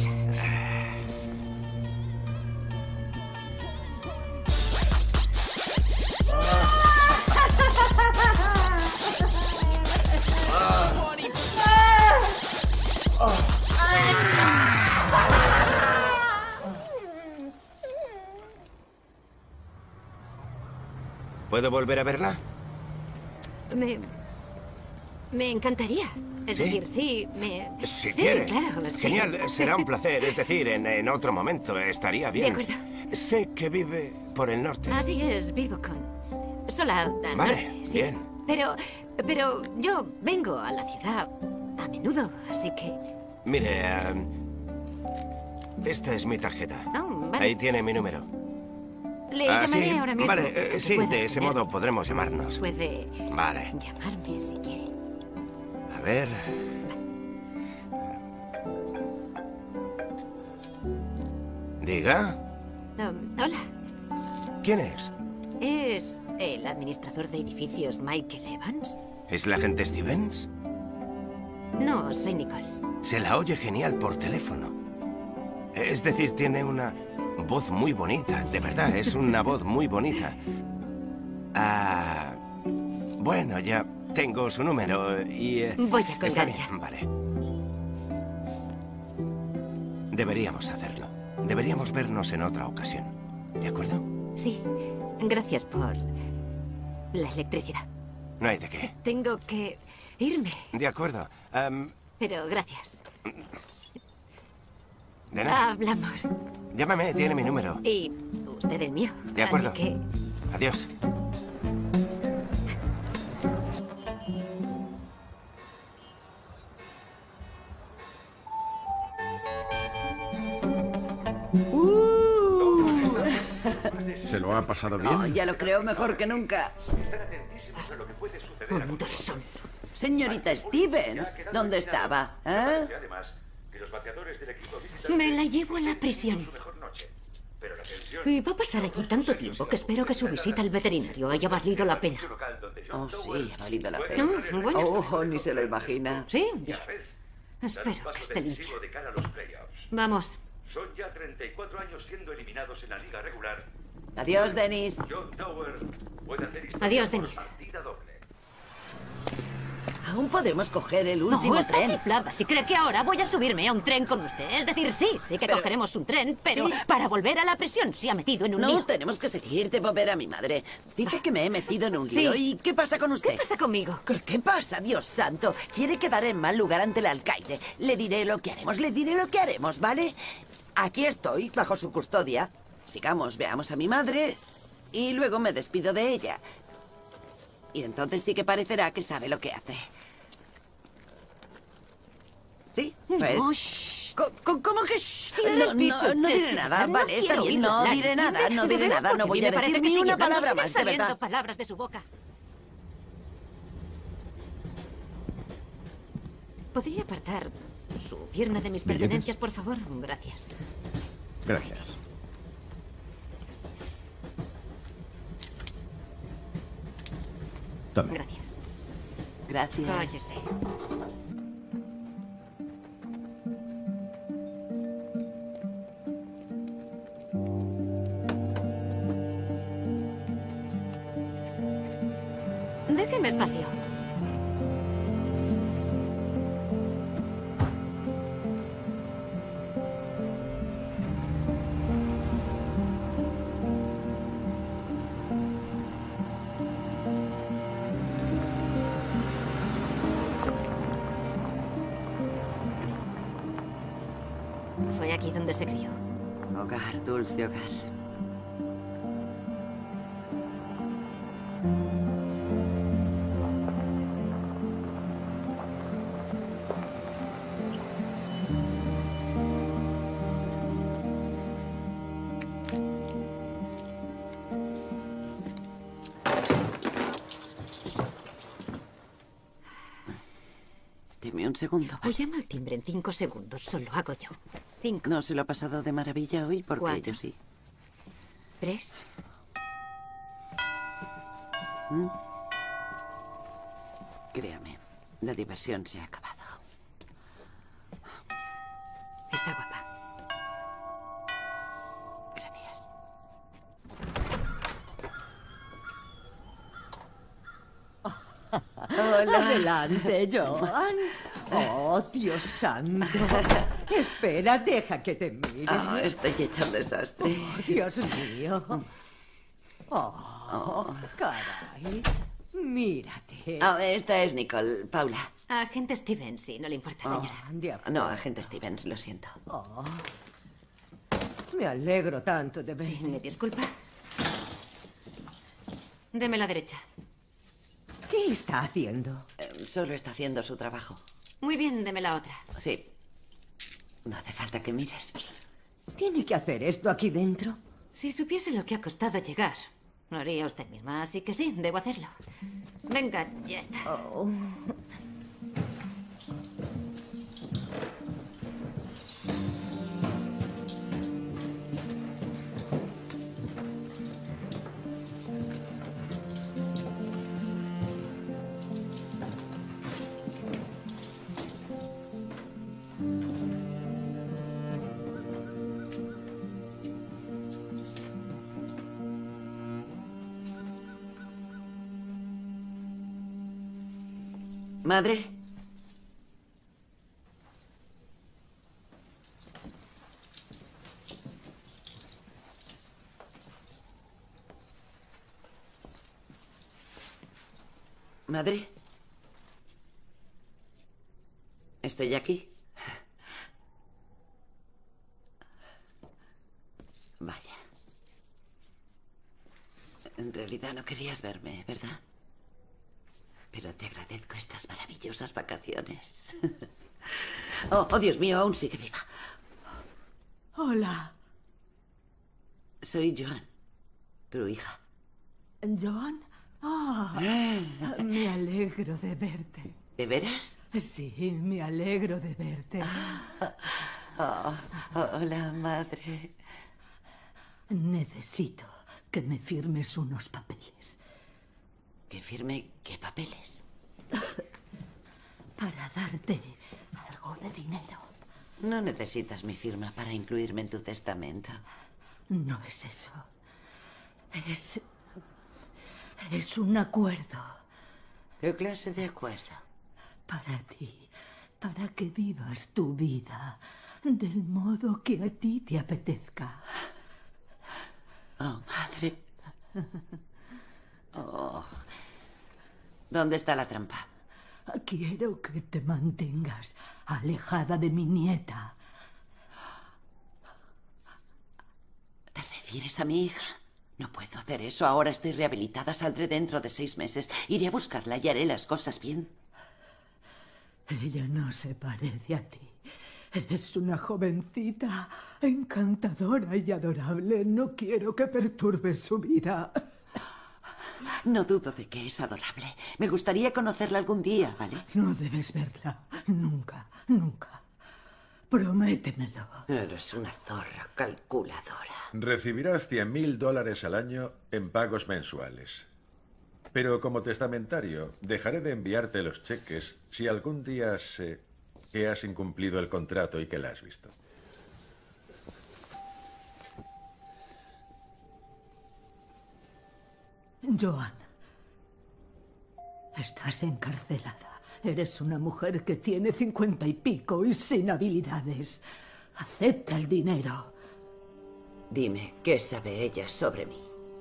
¿Puedo volver a verla? Me... Me encantaría. Es ¿Sí? decir, sí, me... Si sí, quiere. claro, sí. Genial, será un placer. Es decir, en, en otro momento estaría bien. De acuerdo. Sé que vive por el norte. Así es, vivo con... Sola al Vale, norte, sí. bien. Pero... Pero yo vengo a la ciudad a menudo, así que... Mire, eh, esta es mi tarjeta. Oh, vale. Ahí tiene mi número. Le Ah, llamaré sí, ahora mismo. Vale, eh, que sí, pueda de ese tener. modo podremos llamarnos. Puede Vale. llamarme si quiere. A ver... Diga, Um, hola, ¿quién es? ¿es el administrador de edificios Michael Evans? ¿Es la agente Stevens? No, soy Nicole. Se la oye genial por teléfono. Es decir, tiene una voz muy bonita, de verdad, es una voz muy bonita. Ah, bueno, ya tengo su número y... eh, Voy a colgar está ya. bien, vale. Deberíamos hacerlo. Deberíamos vernos en otra ocasión. ¿De acuerdo? Sí, gracias por la electricidad. No hay de qué. Tengo que irme, De acuerdo. Am, pero gracias. de nada. Hablamos. Llámame, tiene mi número. Y usted el mío. De acuerdo. Así que... Adiós. ¿Se lo ha pasado bien? Oh, ya lo creo mejor que nunca. Anderson. Señorita Stevens, ¿dónde estaba? ¿Eh? Me la llevo a la prisión. Y va a pasar aquí tanto tiempo que espero que su visita al veterinario haya valido la pena. Oh, sí, ha valido la pena. No, bueno. Oh, ni se lo imagina. Sí. Espero que esté limpia. Vamos. Son ya treinta y cuatro años siendo eliminados en la liga regular. Adiós, Dennis. John Tower puede hacer historia Adiós, por Dennis. partida doble. Aún podemos coger el último No, está tren. chiflada. Si cree que ahora voy a subirme a un tren con usted. Es decir, sí, sí que Pero- cogeremos un tren, pero Sí. para volver a la prisión se ha metido en un No, lío. tenemos que seguir. Debo ver a mi madre. Dice que me he metido en un Sí. lío. ¿Y qué pasa con usted? ¿Qué pasa conmigo? ¿Qué, qué pasa, Dios santo? Quiere quedar en mal lugar ante el alcaide. Le diré lo que haremos, le diré lo que haremos, ¿vale? Aquí estoy, bajo su custodia. Sigamos, veamos a mi madre y luego me despido de ella. Y entonces sí que parecerá que sabe lo que hace. ¿Sí? Pues... No, shh. Co- co- ¿Cómo que shh? Cierra No, el pico. no, no diré Eh, nada, no vale, está quiero bien, oírlo no hablar, diré nada, ¿entiende? no De diré veras, nada, porque no a mí voy me a parece decir que ni sigue una hablando, palabra siguen más, de saliendo verdad. palabras de su boca. ¿Podría apartar su pierna de mis ¿Billetes? pertenencias, por favor? Gracias. Gracias. Tome. Gracias. Gracias. Cállese. Déjeme espacio. Fue aquí donde se crió. Hogar, dulce hogar. Dime un segundo. O llama al timbre en cinco segundos, solo hago yo. Cinco, No se lo ha pasado de maravilla hoy porque Cuatro. yo sí. tres. ¿Mm? Créame, la diversión se ha acabado. Hola. Adelante, Joan. Oh, Dios santo. Espera, deja que te mire. Oh, estoy hecha un desastre. Oh, Dios mío. Oh, caray. Mírate. Oh, esta es Nicole, Paula. Agente Stevens, si no le importa, señora. Oh, no, agente Stevens, lo siento. Oh, me alegro tanto de verte. Sí, me disculpa. Deme la derecha. ¿Qué está haciendo? Eh, solo está haciendo su trabajo. Muy bien, deme la otra. Sí. No hace falta que mires. ¿Tiene que hacer esto aquí dentro? Si supiese lo que ha costado llegar, lo haría usted misma, así que sí, debo hacerlo. Venga, ya está. Oh. Madre. Madre. ¿Estoy aquí? Vaya. En realidad no querías verme, ¿verdad? Pero te agradezco estas maravillosas vacaciones. Oh, oh, Dios mío, aún sigue viva. Hola. Soy Joan, tu hija. ¿Joan? Ah, me alegro de verte. ¿De veras? Sí, me alegro de verte. Oh, hola, madre. Necesito que me firmes unos papeles. ¿Que firme qué papeles? Para darte algo de dinero. No necesitas mi firma para incluirme en tu testamento. No es eso. Es... Es un acuerdo. ¿Qué clase de acuerdo? Para ti. Para que vivas tu vida del modo que a ti te apetezca. Oh, madre. Oh. ¿Dónde está la trampa? Quiero que te mantengas alejada de mi nieta. ¿Te refieres a mi hija? No puedo hacer eso. Ahora estoy rehabilitada. Saldré dentro de seis meses. Iré a buscarla y haré las cosas bien. Ella no se parece a ti. Es una jovencita encantadora y adorable. No quiero que perturbes su vida. No dudo de que es adorable. Me gustaría conocerla algún día, ¿vale? No debes verla. Nunca, nunca. Prométemelo. Eres una zorra calculadora. Recibirás cien mil dólares al año en pagos mensuales. Pero como testamentario, dejaré de enviarte los cheques si algún día sé que has incumplido el contrato y que la has visto. Joan, estás encarcelada. Eres una mujer que tiene cincuenta y pico y sin habilidades. Acepta el dinero. Dime, ¿qué sabe ella sobre mí?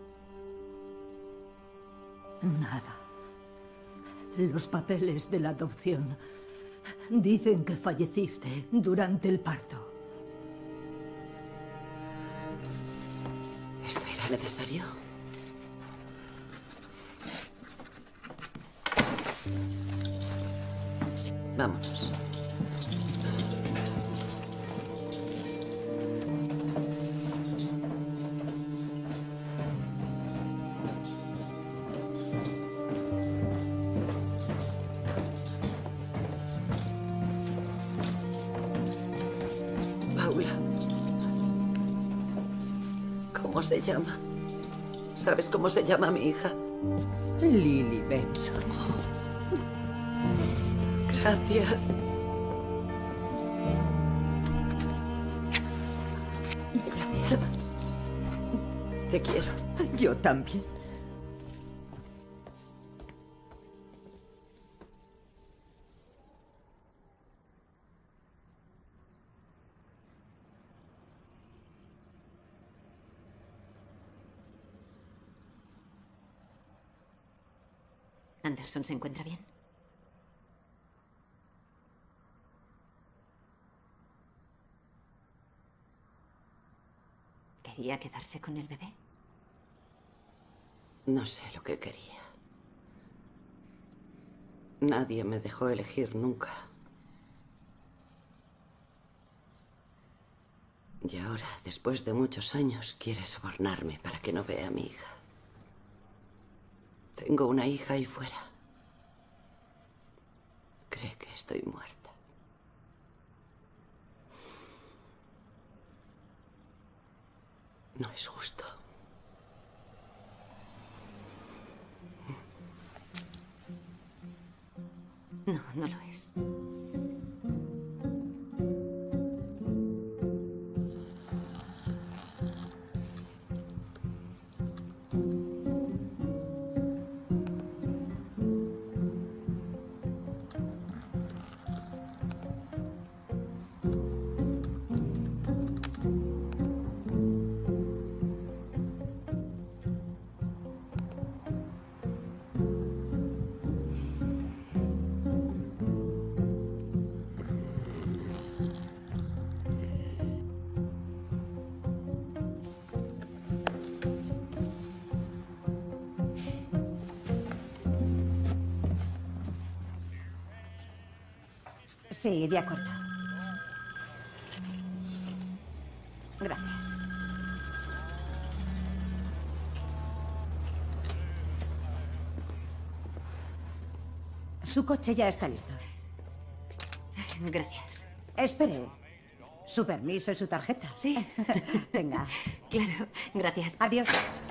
Nada. Los papeles de la adopción dicen que falleciste durante el parto. ¿Esto era necesario? Vámonos. Paula. ¿Cómo se llama? ¿Sabes cómo se llama mi hija? Lily Benson. Gracias. Gracias. Te quiero. Yo también. ¿Anderson se encuentra bien? ¿Quería quedarse con el bebé? No sé lo que quería. Nadie me dejó elegir nunca. Y ahora, después de muchos años, quiere sobornarme para que no vea a mi hija. Tengo una hija ahí fuera. Cree que estoy muerta. No es justo. No, no lo es. Sí, de acuerdo. Gracias. Su coche ya está listo. Gracias. Espere. Su permiso y su tarjeta. Sí. Venga. Claro, gracias. Adiós.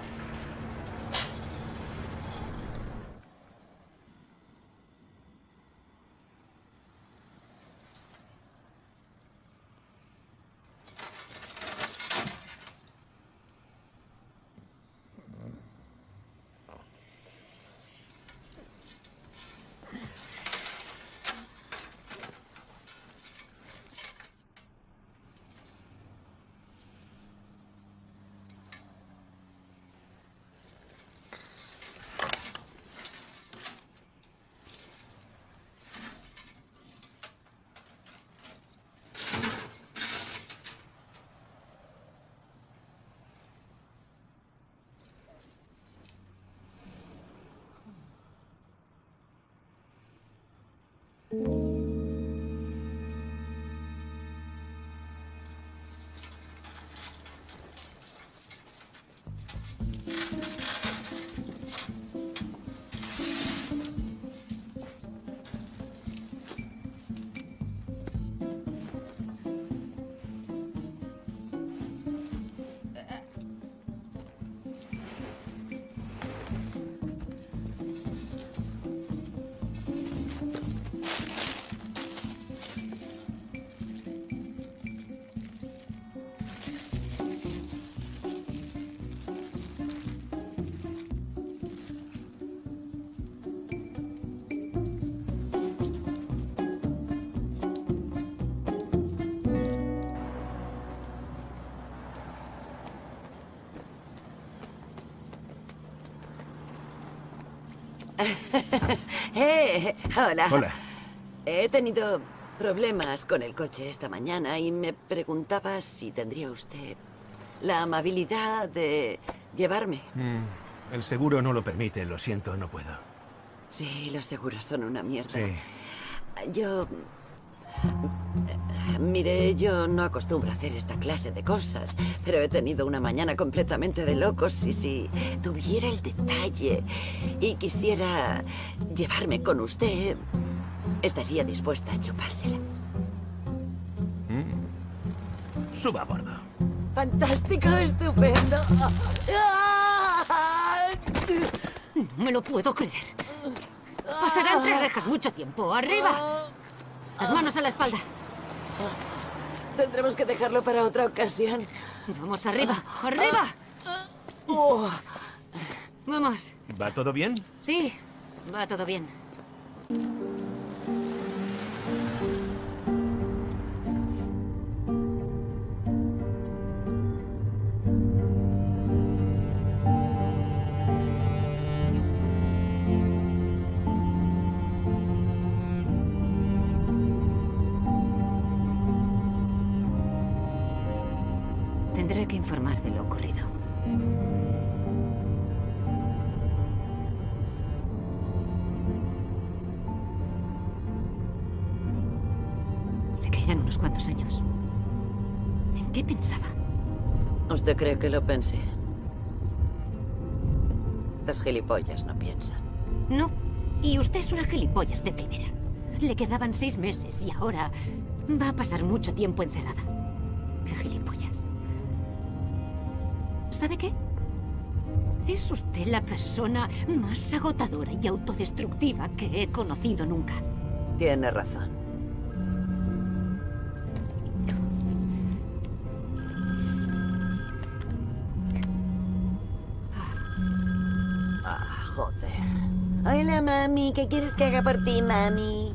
eh, hola. Hola. He tenido problemas con el coche esta mañana y me preguntaba si tendría usted la amabilidad de llevarme. Mm, el seguro no lo permite, lo siento, no puedo. Sí, los seguros son una mierda. Sí. Yo... Mire, yo no acostumbro a hacer esta clase de cosas, pero he tenido una mañana completamente de locos y si tuviera el detalle y quisiera llevarme con usted, estaría dispuesta a chupársela. Mm. Suba a bordo. ¡Fantástico, estupendo! No me lo puedo creer. Pasará entre rejas mucho tiempo. ¡Arriba! Las manos a la espalda. Tendremos que dejarlo para otra ocasión. Vamos, arriba. ¡Arriba! Oh. Vamos. ¿Va todo bien? Sí, va todo bien. informar de lo ocurrido. Le caerán unos cuantos años. ¿En qué pensaba? ¿Usted cree que lo pensé? Las gilipollas no piensan. No. Y usted es una gilipollas de primera. Le quedaban seis meses y ahora va a pasar mucho tiempo encerrada. ¡Qué gilipollas! ¿Sabe qué? Es usted la persona más agotadora y autodestructiva que he conocido nunca. Tiene razón. Ah, joder. Hola, mami. ¿Qué quieres que haga por ti, mami?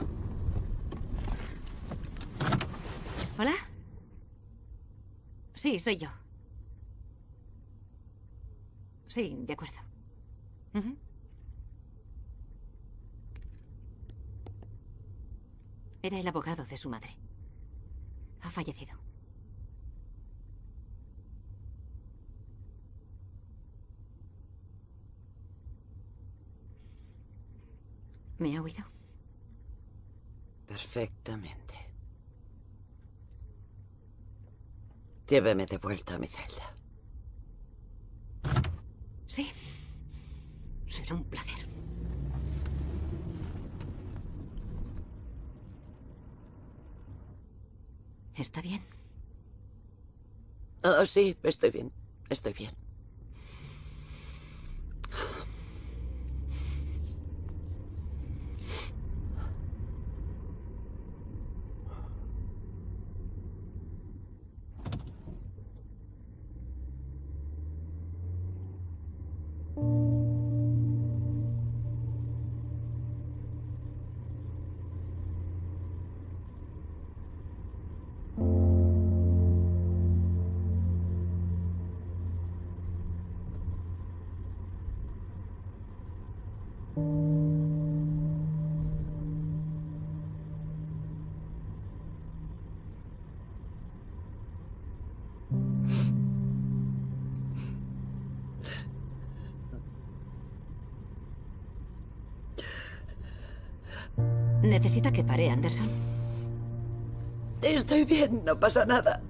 ¿Hola? Sí, soy yo. Sí, de acuerdo. Ujú. Era el abogado de su madre. Ha fallecido. ¿Me ha oído? Perfectamente. Lléveme de vuelta a mi celda. Sí. Será un placer. ¿Está bien? Oh, sí, estoy bien. Estoy bien. ¿Necesita que pare, Anderson? Estoy bien, no pasa nada.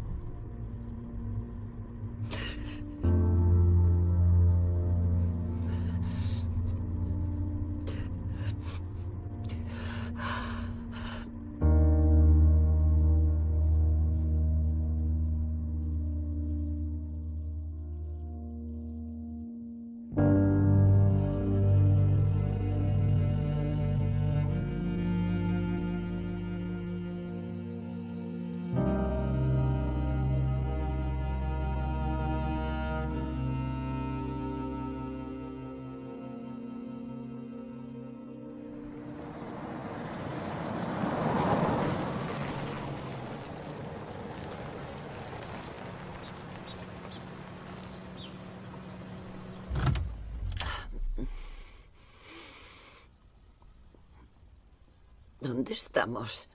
¿Dónde estamos?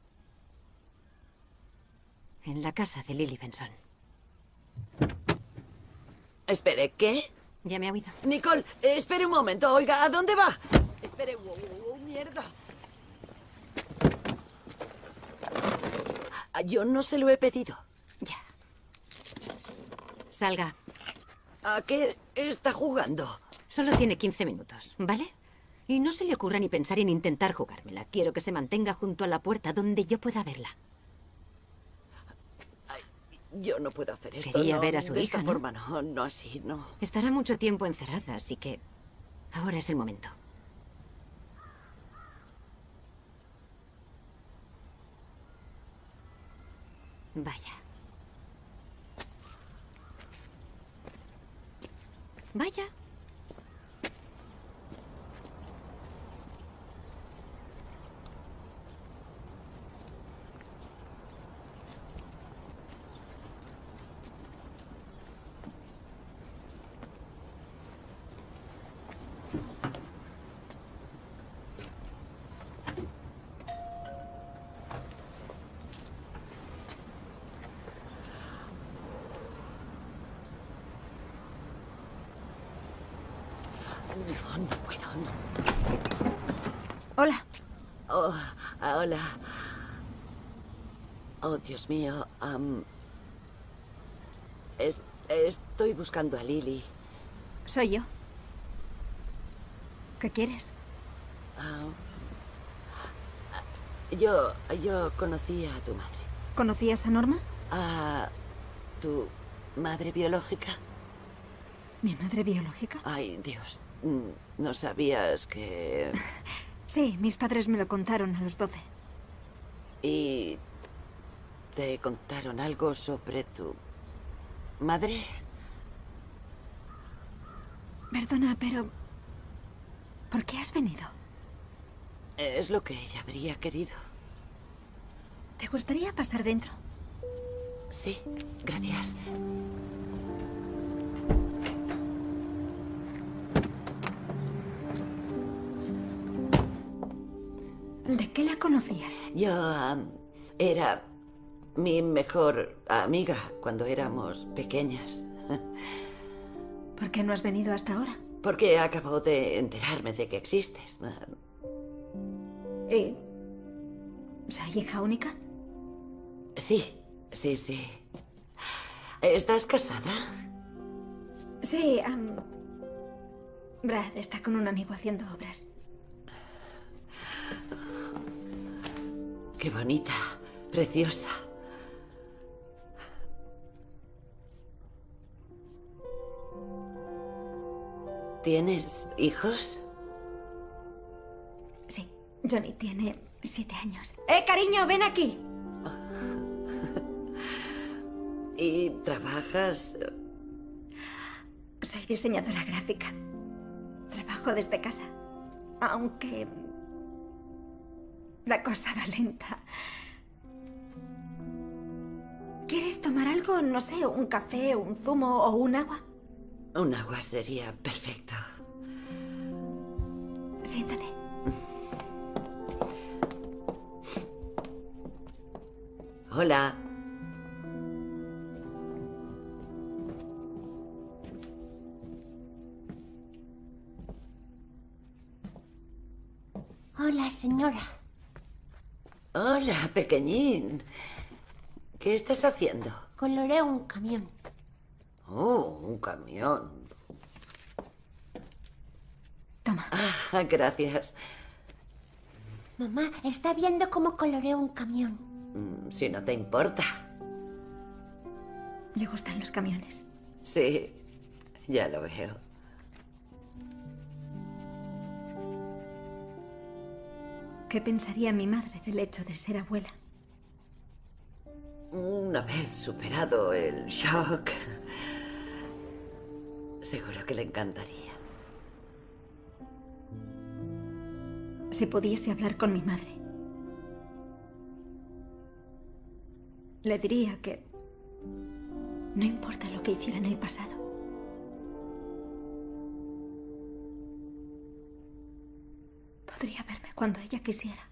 En la casa de Lily Benson. Espere, ¿qué? Ya me ha oído. Nicole, eh, espere un momento. Oiga, ¿a dónde va? Espere, wow, wow, wow, mierda. Ah, yo no se lo he pedido. Ya. Salga. ¿A qué está jugando? Solo tiene quince minutos, ¿vale? Y no se le ocurra ni pensar en intentar jugármela. Quiero que se mantenga junto a la puerta donde yo pueda verla. Ay, yo no puedo hacer esto. Quería no, ver a su de hija, esta ¿no? forma, no, no así, no. Estará mucho tiempo encerrada, así que ahora es el momento. Vaya. Vaya. No, no puedo, no. Hola. Oh, ah, hola. Oh, Dios mío. Um, es, estoy buscando a Lily. Soy yo. ¿Qué quieres? Uh, yo, yo conocí a tu madre. ¿Conocías a Norma? ¿A tu madre biológica? ¿Mi madre biológica? Ay, Dios. ¿No sabías que...? Sí, mis padres me lo contaron a los doce. ¿Y te contaron algo sobre tu madre? Perdona, pero... ¿por qué has venido? Es lo que ella habría querido. ¿Te gustaría pasar dentro? Sí, gracias. ¿De qué la conocías? Yo um, era mi mejor amiga cuando éramos pequeñas. ¿Por qué no has venido hasta ahora? Porque acabo de enterarme de que existes. ¿Y soy hija única? Sí, sí, sí. ¿Estás casada? Sí, um, Brad está con un amigo haciendo obras. Qué bonita, preciosa. ¿Tienes hijos? Sí, Johnny tiene siete años. ¡Eh, cariño, ven aquí! ¿Y trabajas? Soy diseñadora gráfica. Trabajo desde casa. Aunque... la cosa va lenta. ¿Quieres tomar algo? No sé, un café, un zumo o un agua. Un agua sería perfecto. Siéntate. Hola. Hola, señora. Hola, pequeñín. ¿Qué estás haciendo? Coloreo un camión. Oh, un camión. Toma. Ah, gracias. Mamá, está viendo cómo coloreo un camión. Mm, si no te importa. Le gustan los camiones. Sí, ya lo veo. ¿Qué pensaría mi madre del hecho de ser abuela? Una vez superado el shock, seguro que le encantaría. Si pudiese hablar con mi madre, le diría que no importa lo que hiciera en el pasado. Podría verme cuando ella quisiera.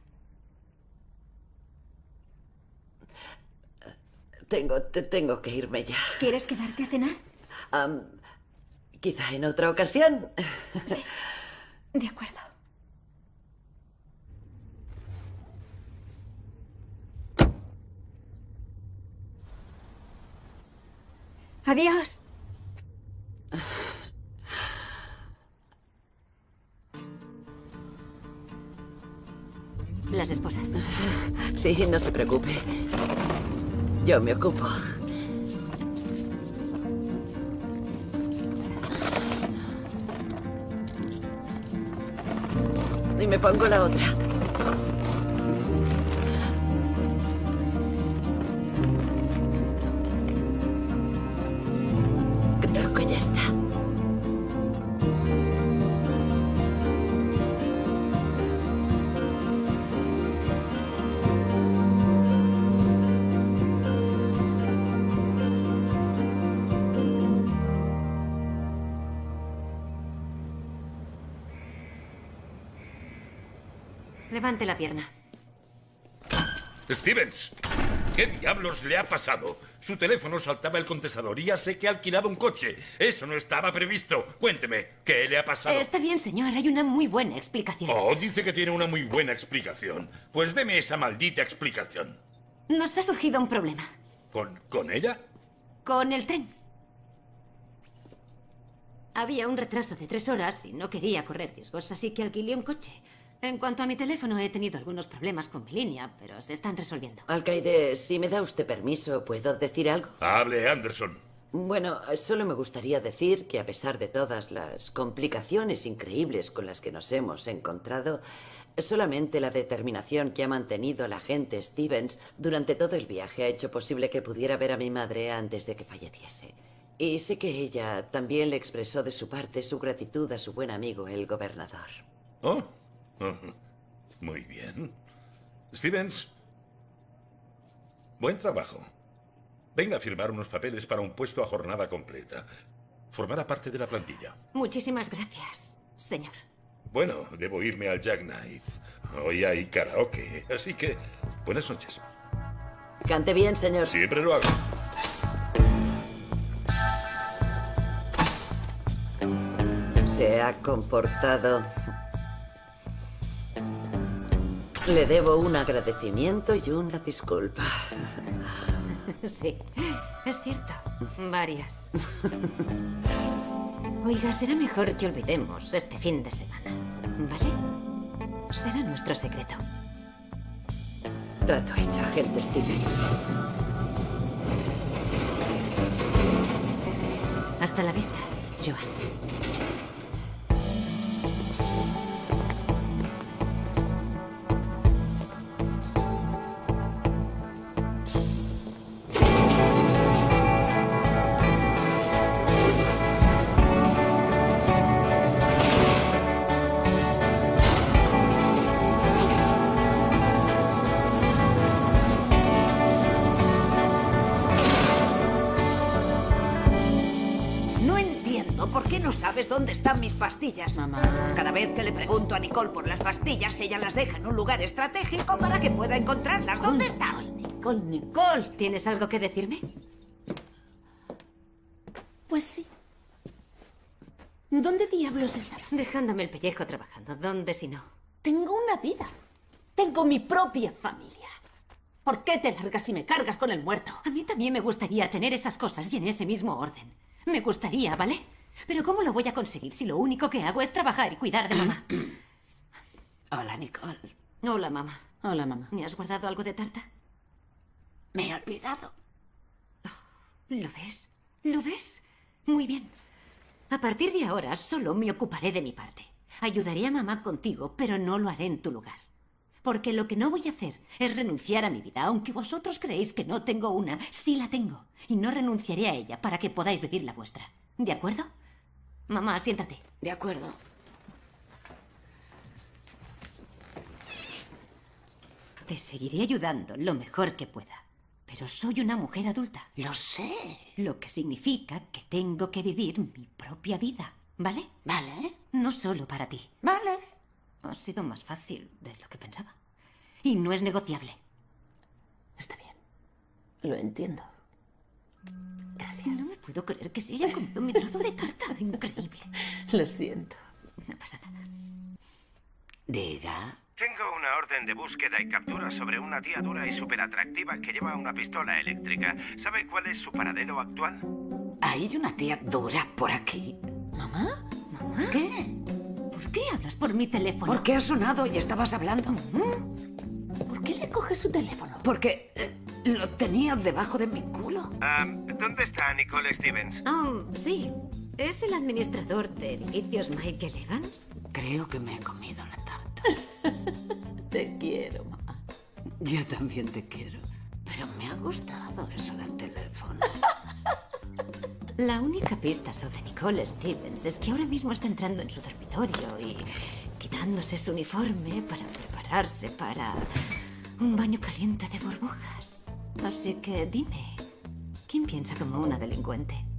Tengo, te tengo que irme ya. ¿Quieres quedarte a cenar? Um, quizá en otra ocasión. Sí, de acuerdo. Adiós. Las esposas. Sí, no se preocupe. Yo me ocupo. Y me pongo la otra. Creo que ya está. Levante la pierna. Stevens. ¿Qué diablos le ha pasado? Su teléfono saltaba el contestador y ya sé que ha alquilado un coche. Eso no estaba previsto. Cuénteme, ¿qué le ha pasado? Está bien, señor. Hay una muy buena explicación. Oh, dice que tiene una muy buena explicación. Pues deme esa maldita explicación. Nos ha surgido un problema. ¿Con, con ella? Con el tren. Había un retraso de tres horas y no quería correr riesgos, así que alquilé un coche. En cuanto a mi teléfono, he tenido algunos problemas con mi línea, pero se están resolviendo. Alcaide, si me da usted permiso, ¿puedo decir algo? Hable, Anderson. Bueno, solo me gustaría decir que a pesar de todas las complicaciones increíbles con las que nos hemos encontrado, solamente la determinación que ha mantenido la agente Stevens durante todo el viaje ha hecho posible que pudiera ver a mi madre antes de que falleciese. Y sé que ella también le expresó de su parte su gratitud a su buen amigo, el gobernador. Oh. Muy bien. Stevens, buen trabajo. Venga a firmar unos papeles para un puesto a jornada completa. Formará parte de la plantilla. Muchísimas gracias, señor. Bueno, debo irme al Jackknife. Hoy hay karaoke, así que buenas noches. Cante bien, señor. Siempre lo hago. Se ha comportado... Le debo un agradecimiento y una disculpa. Sí, es cierto. Varias. Oiga, será mejor que olvidemos este fin de semana, ¿vale? Será nuestro secreto. Trato hecho, agente Stevens. Hasta la vista, Joan. ¿Por qué no sabes dónde están mis pastillas? Mamá. Cada vez que le pregunto a Nicole por las pastillas, ella las deja en un lugar estratégico para que pueda encontrarlas. ¿Dónde están? Nicole, Nicole. ¿Tienes algo que decirme? Pues sí. ¿Dónde diablos estabas? Dejándome el pellejo trabajando. ¿Dónde si no? Tengo una vida. Tengo mi propia familia. ¿Por qué te largas y me cargas con el muerto? A mí también me gustaría tener esas cosas y en ese mismo orden. Me gustaría, ¿vale? Pero ¿cómo lo voy a conseguir si lo único que hago es trabajar y cuidar de mamá? Hola, Nicole. Hola, mamá. Hola, mamá. ¿Me has guardado algo de tarta? Me he olvidado. ¿Lo ves? ¿Lo ves? Muy bien. A partir de ahora solo me ocuparé de mi parte. Ayudaré a mamá contigo, pero no lo haré en tu lugar. Porque lo que no voy a hacer es renunciar a mi vida, aunque vosotros creéis que no tengo una, sí la tengo. Y no renunciaré a ella para que podáis vivir la vuestra. ¿De acuerdo? Mamá, siéntate. De acuerdo. Te seguiré ayudando lo mejor que pueda. Pero soy una mujer adulta. Lo sé. Lo que significa que tengo que vivir mi propia vida. ¿Vale? Vale. No solo para ti. Vale. Ha sido más fácil de lo que pensaba. Y no es negociable. Está bien. Lo entiendo. Gracias. No me puedo creer que se haya comido mi trozo de tarta. Increíble. Lo siento. No pasa nada. Diga. Tengo una orden de búsqueda y captura sobre una tía dura y súper atractiva que lleva una pistola eléctrica. ¿Sabe cuál es su paradero actual? ¿Hay una tía dura por aquí? ¿Mamá? ¿Mamá? ¿Qué? ¿Por qué hablas por mi teléfono? ¿Por qué ha sonado y estabas hablando? ¿Por qué le coges su teléfono? Porque eh, lo tenía debajo de mi culo. Um, ¿Dónde está Nicole Stevens? Oh, sí. ¿Es el administrador de edificios Michael Evans? Creo que me he comido la tarta. Te quiero, mamá. Yo también te quiero. Pero me ha gustado eso del teléfono. La única pista sobre Nicole Stevens es que ahora mismo está entrando en su dormitorio y quitándose su uniforme para prepararse para un baño caliente de burbujas. Así que dime, ¿quién piensa como una delincuente?